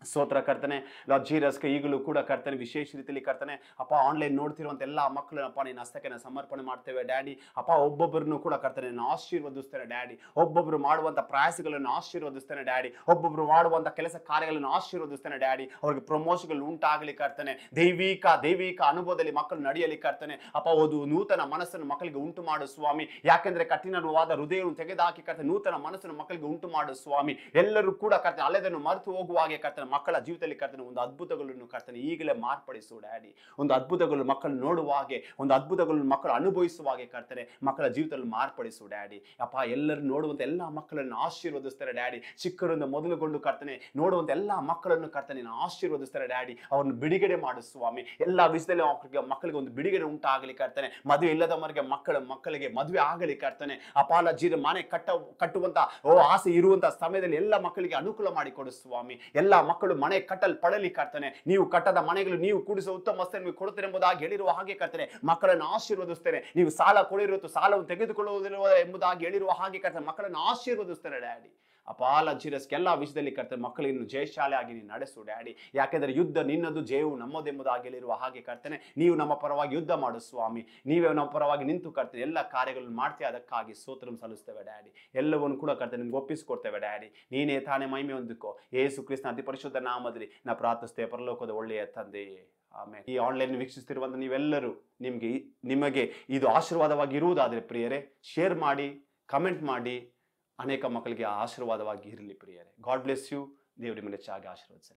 ಸ್ತೋತ್ರ ಕರ್ತನೆ. ಲಾರ್ಡ್ ಜೀಸಸ್ಗೆ ಈಗಲೂ ಕೂಡ ಕರ್ತನೆ ವಿಶೇಷ ರೀತಿಯಲ್ಲಿ ಕರ್ತನೆ ಅಪ್ಪ ಆನ್ಲೈನ್ ನೋಡ್ತಿರುವಂತ ಎಲ್ಲ ಮಕ್ಕಳನ್ನಪ್ಪ ನಿನ್ನ ಹಸ್ತಕ್ಕೆ ನಾವು ಸಮರ್ಪಣೆ ಮಾಡ್ತೇವೆ ಡ್ಯಾಡಿ. ಅಪ್ಪ ಒಬ್ಬೊಬ್ಬರನ್ನು ಕೂಡ ಕರ್ತನೆ ನಾನು ಆಶೀರ್ವದಿಸ್ತೇನೆ ಡ್ಯಾಡಿ. ಒಬ್ಬೊಬ್ರು ಮಾಡುವಂತ ಪ್ರಯಾಸಗಳನ್ನು ಆಶೀರ್ವದಿಸ್ತೇನೆ ಡ್ಯಾಡಿ. ಒಬ್ಬೊಬ್ರು ಮಾಡುವಂತ ಕೆಲಸ ಕಾರ್ಯಗಳನ್ನು ಆಶೀರ್ವದಿಸ್ತೇನೆ ಡ್ಯಾಡಿ. ಅವ್ರಿಗೆ ಪ್ರಮೋಷನ್ಗಳು ಉಂಟಾಗಲಿ ಕರ್ತನೆ. ದೈವಿಕ ಅನುಭವದಲ್ಲಿ ಮಕ್ಕಳು ನಡೆಯಲಿ ಕರ್ತನೆ. ಅಪ್ಪ ಒಂದು ನೂತನ ಮನಸ್ಸನ್ನು ಮಕ್ಕಳಿಗೆ ಉಂಟು ಮಾಡು ಸ್ವಾಮಿ. ಯಾಕೆಂದ್ರೆ ಕಠಿಣವಾದ ಹೃದಯವನ್ನು ತೆಗೆದುಹಾಕಿ ಕರ್ತನೆ ನೂತನ ಮನಸ್ಸನ್ನು ಮಕ್ಕಳಿಗೆ ಉಂಟು ಮಾಡು ಸ್ವಾಮಿ. ಎಲ್ಲರೂ ಕೂಡ ಕರ್ತನೆ ಅಲೆದನ್ನು ಮರೆತು ಹೋಗುವ ಹಾಗೆ ಕರ್ತನೆ ಮಕ್ಕಳ ಜೀವಿತದಲ್ಲಿ ಕರ್ತನೆ ಒಂದು ಅದ್ಭುತಗಳನ್ನು ಕರ್ತನೆ ಈಗಲೇ ಮಾರ್ಪಡಿಸು ಡ್ಯಾಡಿ. ಒಂದು ಅದ್ಭುತಗಳು ಮಕ್ಕಳು ನೋಡುವ ಹಾಗೆ, ಒಂದು ಅದ್ಭುತಗಳನ್ನು ಮಕ್ಕಳು ಅನುಭವಿಸುವ ಹಾಗೆ ಕರ್ತನೆ ಮಕ್ಕಳ ಜೀವಿತದಲ್ಲಿ ಮಾರ್ಪಡಿಸು ಡ್ಯಾಡಿ. ಅಪ್ಪ ಎಲ್ಲರೂ ನೋಡುವಂತ ಎಲ್ಲಾ ಮಕ್ಕಳನ್ನು ಆಶೀರ್ವದಿಸ್ತಾರೆ ಡ್ಯಾಡಿ. ಚಿಕ್ಕರಿಂದ ಮೊದಲುಗೊಂಡು ಕರ್ತನೆ ನೋಡುವಂತ ಎಲ್ಲಾ ಮಕ್ಕಳನ್ನು ಕರ್ತನೆ ಆಶೀರ್ವದಿಸ್ತಾರೆ ಡ್ಯಾಡಿ. ಅವ್ರನ್ನು ಬಿಡುಗಡೆ ಮಾಡು ಸ್ವಾಮಿ. ಎಲ್ಲಾ ವಿಷಯದಲ್ಲಿ ಮಕ್ಕಳಿಗೆ ಒಂದು ಬಿಡುಗಡೆ ಉಂಟಾಗಲಿ ಕರ್ತನೆ. ಮದುವೆ ಇಲ್ಲದವರಿಗೆ ಮಕ್ಕಳಿಗೆ ಮದುವೆ ಆಗಲಿ ಕರ್ತನೆ. ಅಪಾಲ ಜೀರ ಮನೆ ಕಟ್ಟುವಂತ ಆಸೆ ಇರುವಂತ ಸಮಯದಲ್ಲಿ ಎಲ್ಲ ಮಕ್ಕಳಿಗೆ ಅನುಕೂಲ ಮಾಡಿಕೊಡು ಸ್ವಾಮಿ. ಎಲ್ಲ ಮಕ್ಕಳು ಮನೆ ಕಟ್ಟಲ್ಪಡಲಿ ಕರ್ತನೆ. ನೀವು ಕಟ್ಟದ ಮನೆಗಳು ನೀವು ಕೂಡಿಸುವ ಉತ್ತಮ ವಸ್ತುವನ್ನು ನೀವು ಕೊಡುತ್ತೀರಿ ಎಂಬುದಾಗಿ ಹೇಳಿರುವ ಹಾಗೆ ಕರ್ತನೆ ಮಕ್ಕಳನ್ನು ಆಶೀರ್ವದಿಸ್ತೇನೆ. ನೀವು ಸಾಲ ಕೊಡಿರುವುದು ಸಾಲವನ್ನು ತೆಗೆದುಕೊಳ್ಳುವುದಿರುವ ಎಂಬುದಾಗಿ ಹೇಳಿರುವ ಹಾಗೆ ಕರ್ತನೆ ಮಕ್ಕಳನ್ನು ಆಶೀರ್ವದಿಸ್ತೇನೆ ಡ್ಯಾಡಿ. ಅಪಾಲ ಜೀರಸ್ಗೆ ಎಲ್ಲ ವಿಷಯದಲ್ಲಿ ಕರ್ತನೆ ಮಕ್ಕಳಿನ್ನು ಜಯಶಾಲಿ ಆಗಿ ನೀನು ನಡೆಸು ಡ್ಯಾಡಿ. ಯಾಕೆಂದರೆ ಯುದ್ಧ ನಿನ್ನದು ಜಯವು ನಮ್ಮದೆಂಬುದಾಗಿ ಹೇಳಿರುವ ಹಾಗೆ ಕರ್ತನೆ ನೀವು ನಮ್ಮ ಪರವಾಗಿ ಯುದ್ಧ ಮಾಡು ಸ್ವಾಮಿ. ನೀವೇ ನಮ್ಮ ಪರವಾಗಿ ನಿಂತು ಕರ್ತನೆ ಎಲ್ಲ ಕಾರ್ಯಗಳನ್ನು ಮಾಡ್ತೀವಿ. ಅದಕ್ಕಾಗಿ ಸ್ತೋತ್ರ ಸಲ್ಲಿಸ್ತೇವೆ ಡ್ಯಾಡಿ. ಎಲ್ಲವನ್ನು ಕೂಡ ಕರ್ತನೆ ನಿಮ್ಗೆ ಒಪ್ಪಿಸಿಕೊಡ್ತೇವೆ ಡ್ಯಾಡಿ. ನೀನೇ ತಾನೇ ಮಹಿಮೆ ಹೊಂದಿಕೋ. ಯೇಸು ಕ್ರಿಸ್ತನ ಅತಿ ಪರಿಶುದ್ಧ ನಾಮದಲ್ಲಿ ನಾ ಪ್ರಾರ್ಥಿಸ್ತೇವೆ ಪರಲೋಕದ ಒಳ್ಳೆಯ ತಂದೆಯೇ, ಆಮೇಲೆ ಈ ಆನ್ಲೈನ್ ವೀಕ್ಷಿಸ್ತಿರುವಂತ ನೀವೆಲ್ಲರೂ ನಿಮಗೆ ಇದು ಆಶೀರ್ವಾದವಾಗಿ ಇರುವುದಾದರೆ ಪ್ರಿಯರೇ ಶೇರ್ ಮಾಡಿ, ಕಮೆಂಟ್ ಮಾಡಿ. ಅನೇಕ ಮಕ್ಕಳಿಗೆ ಆಶೀರ್ವಾದವಾಗಿ ಇರಲಿ ಪ್ರಿಯರೇ. God bless you. ದೇವರ ಮೇಲೆ ಹೆಚ್ಚಾಗಿ ಆಶೀರ್ವದಿಸಲಿ.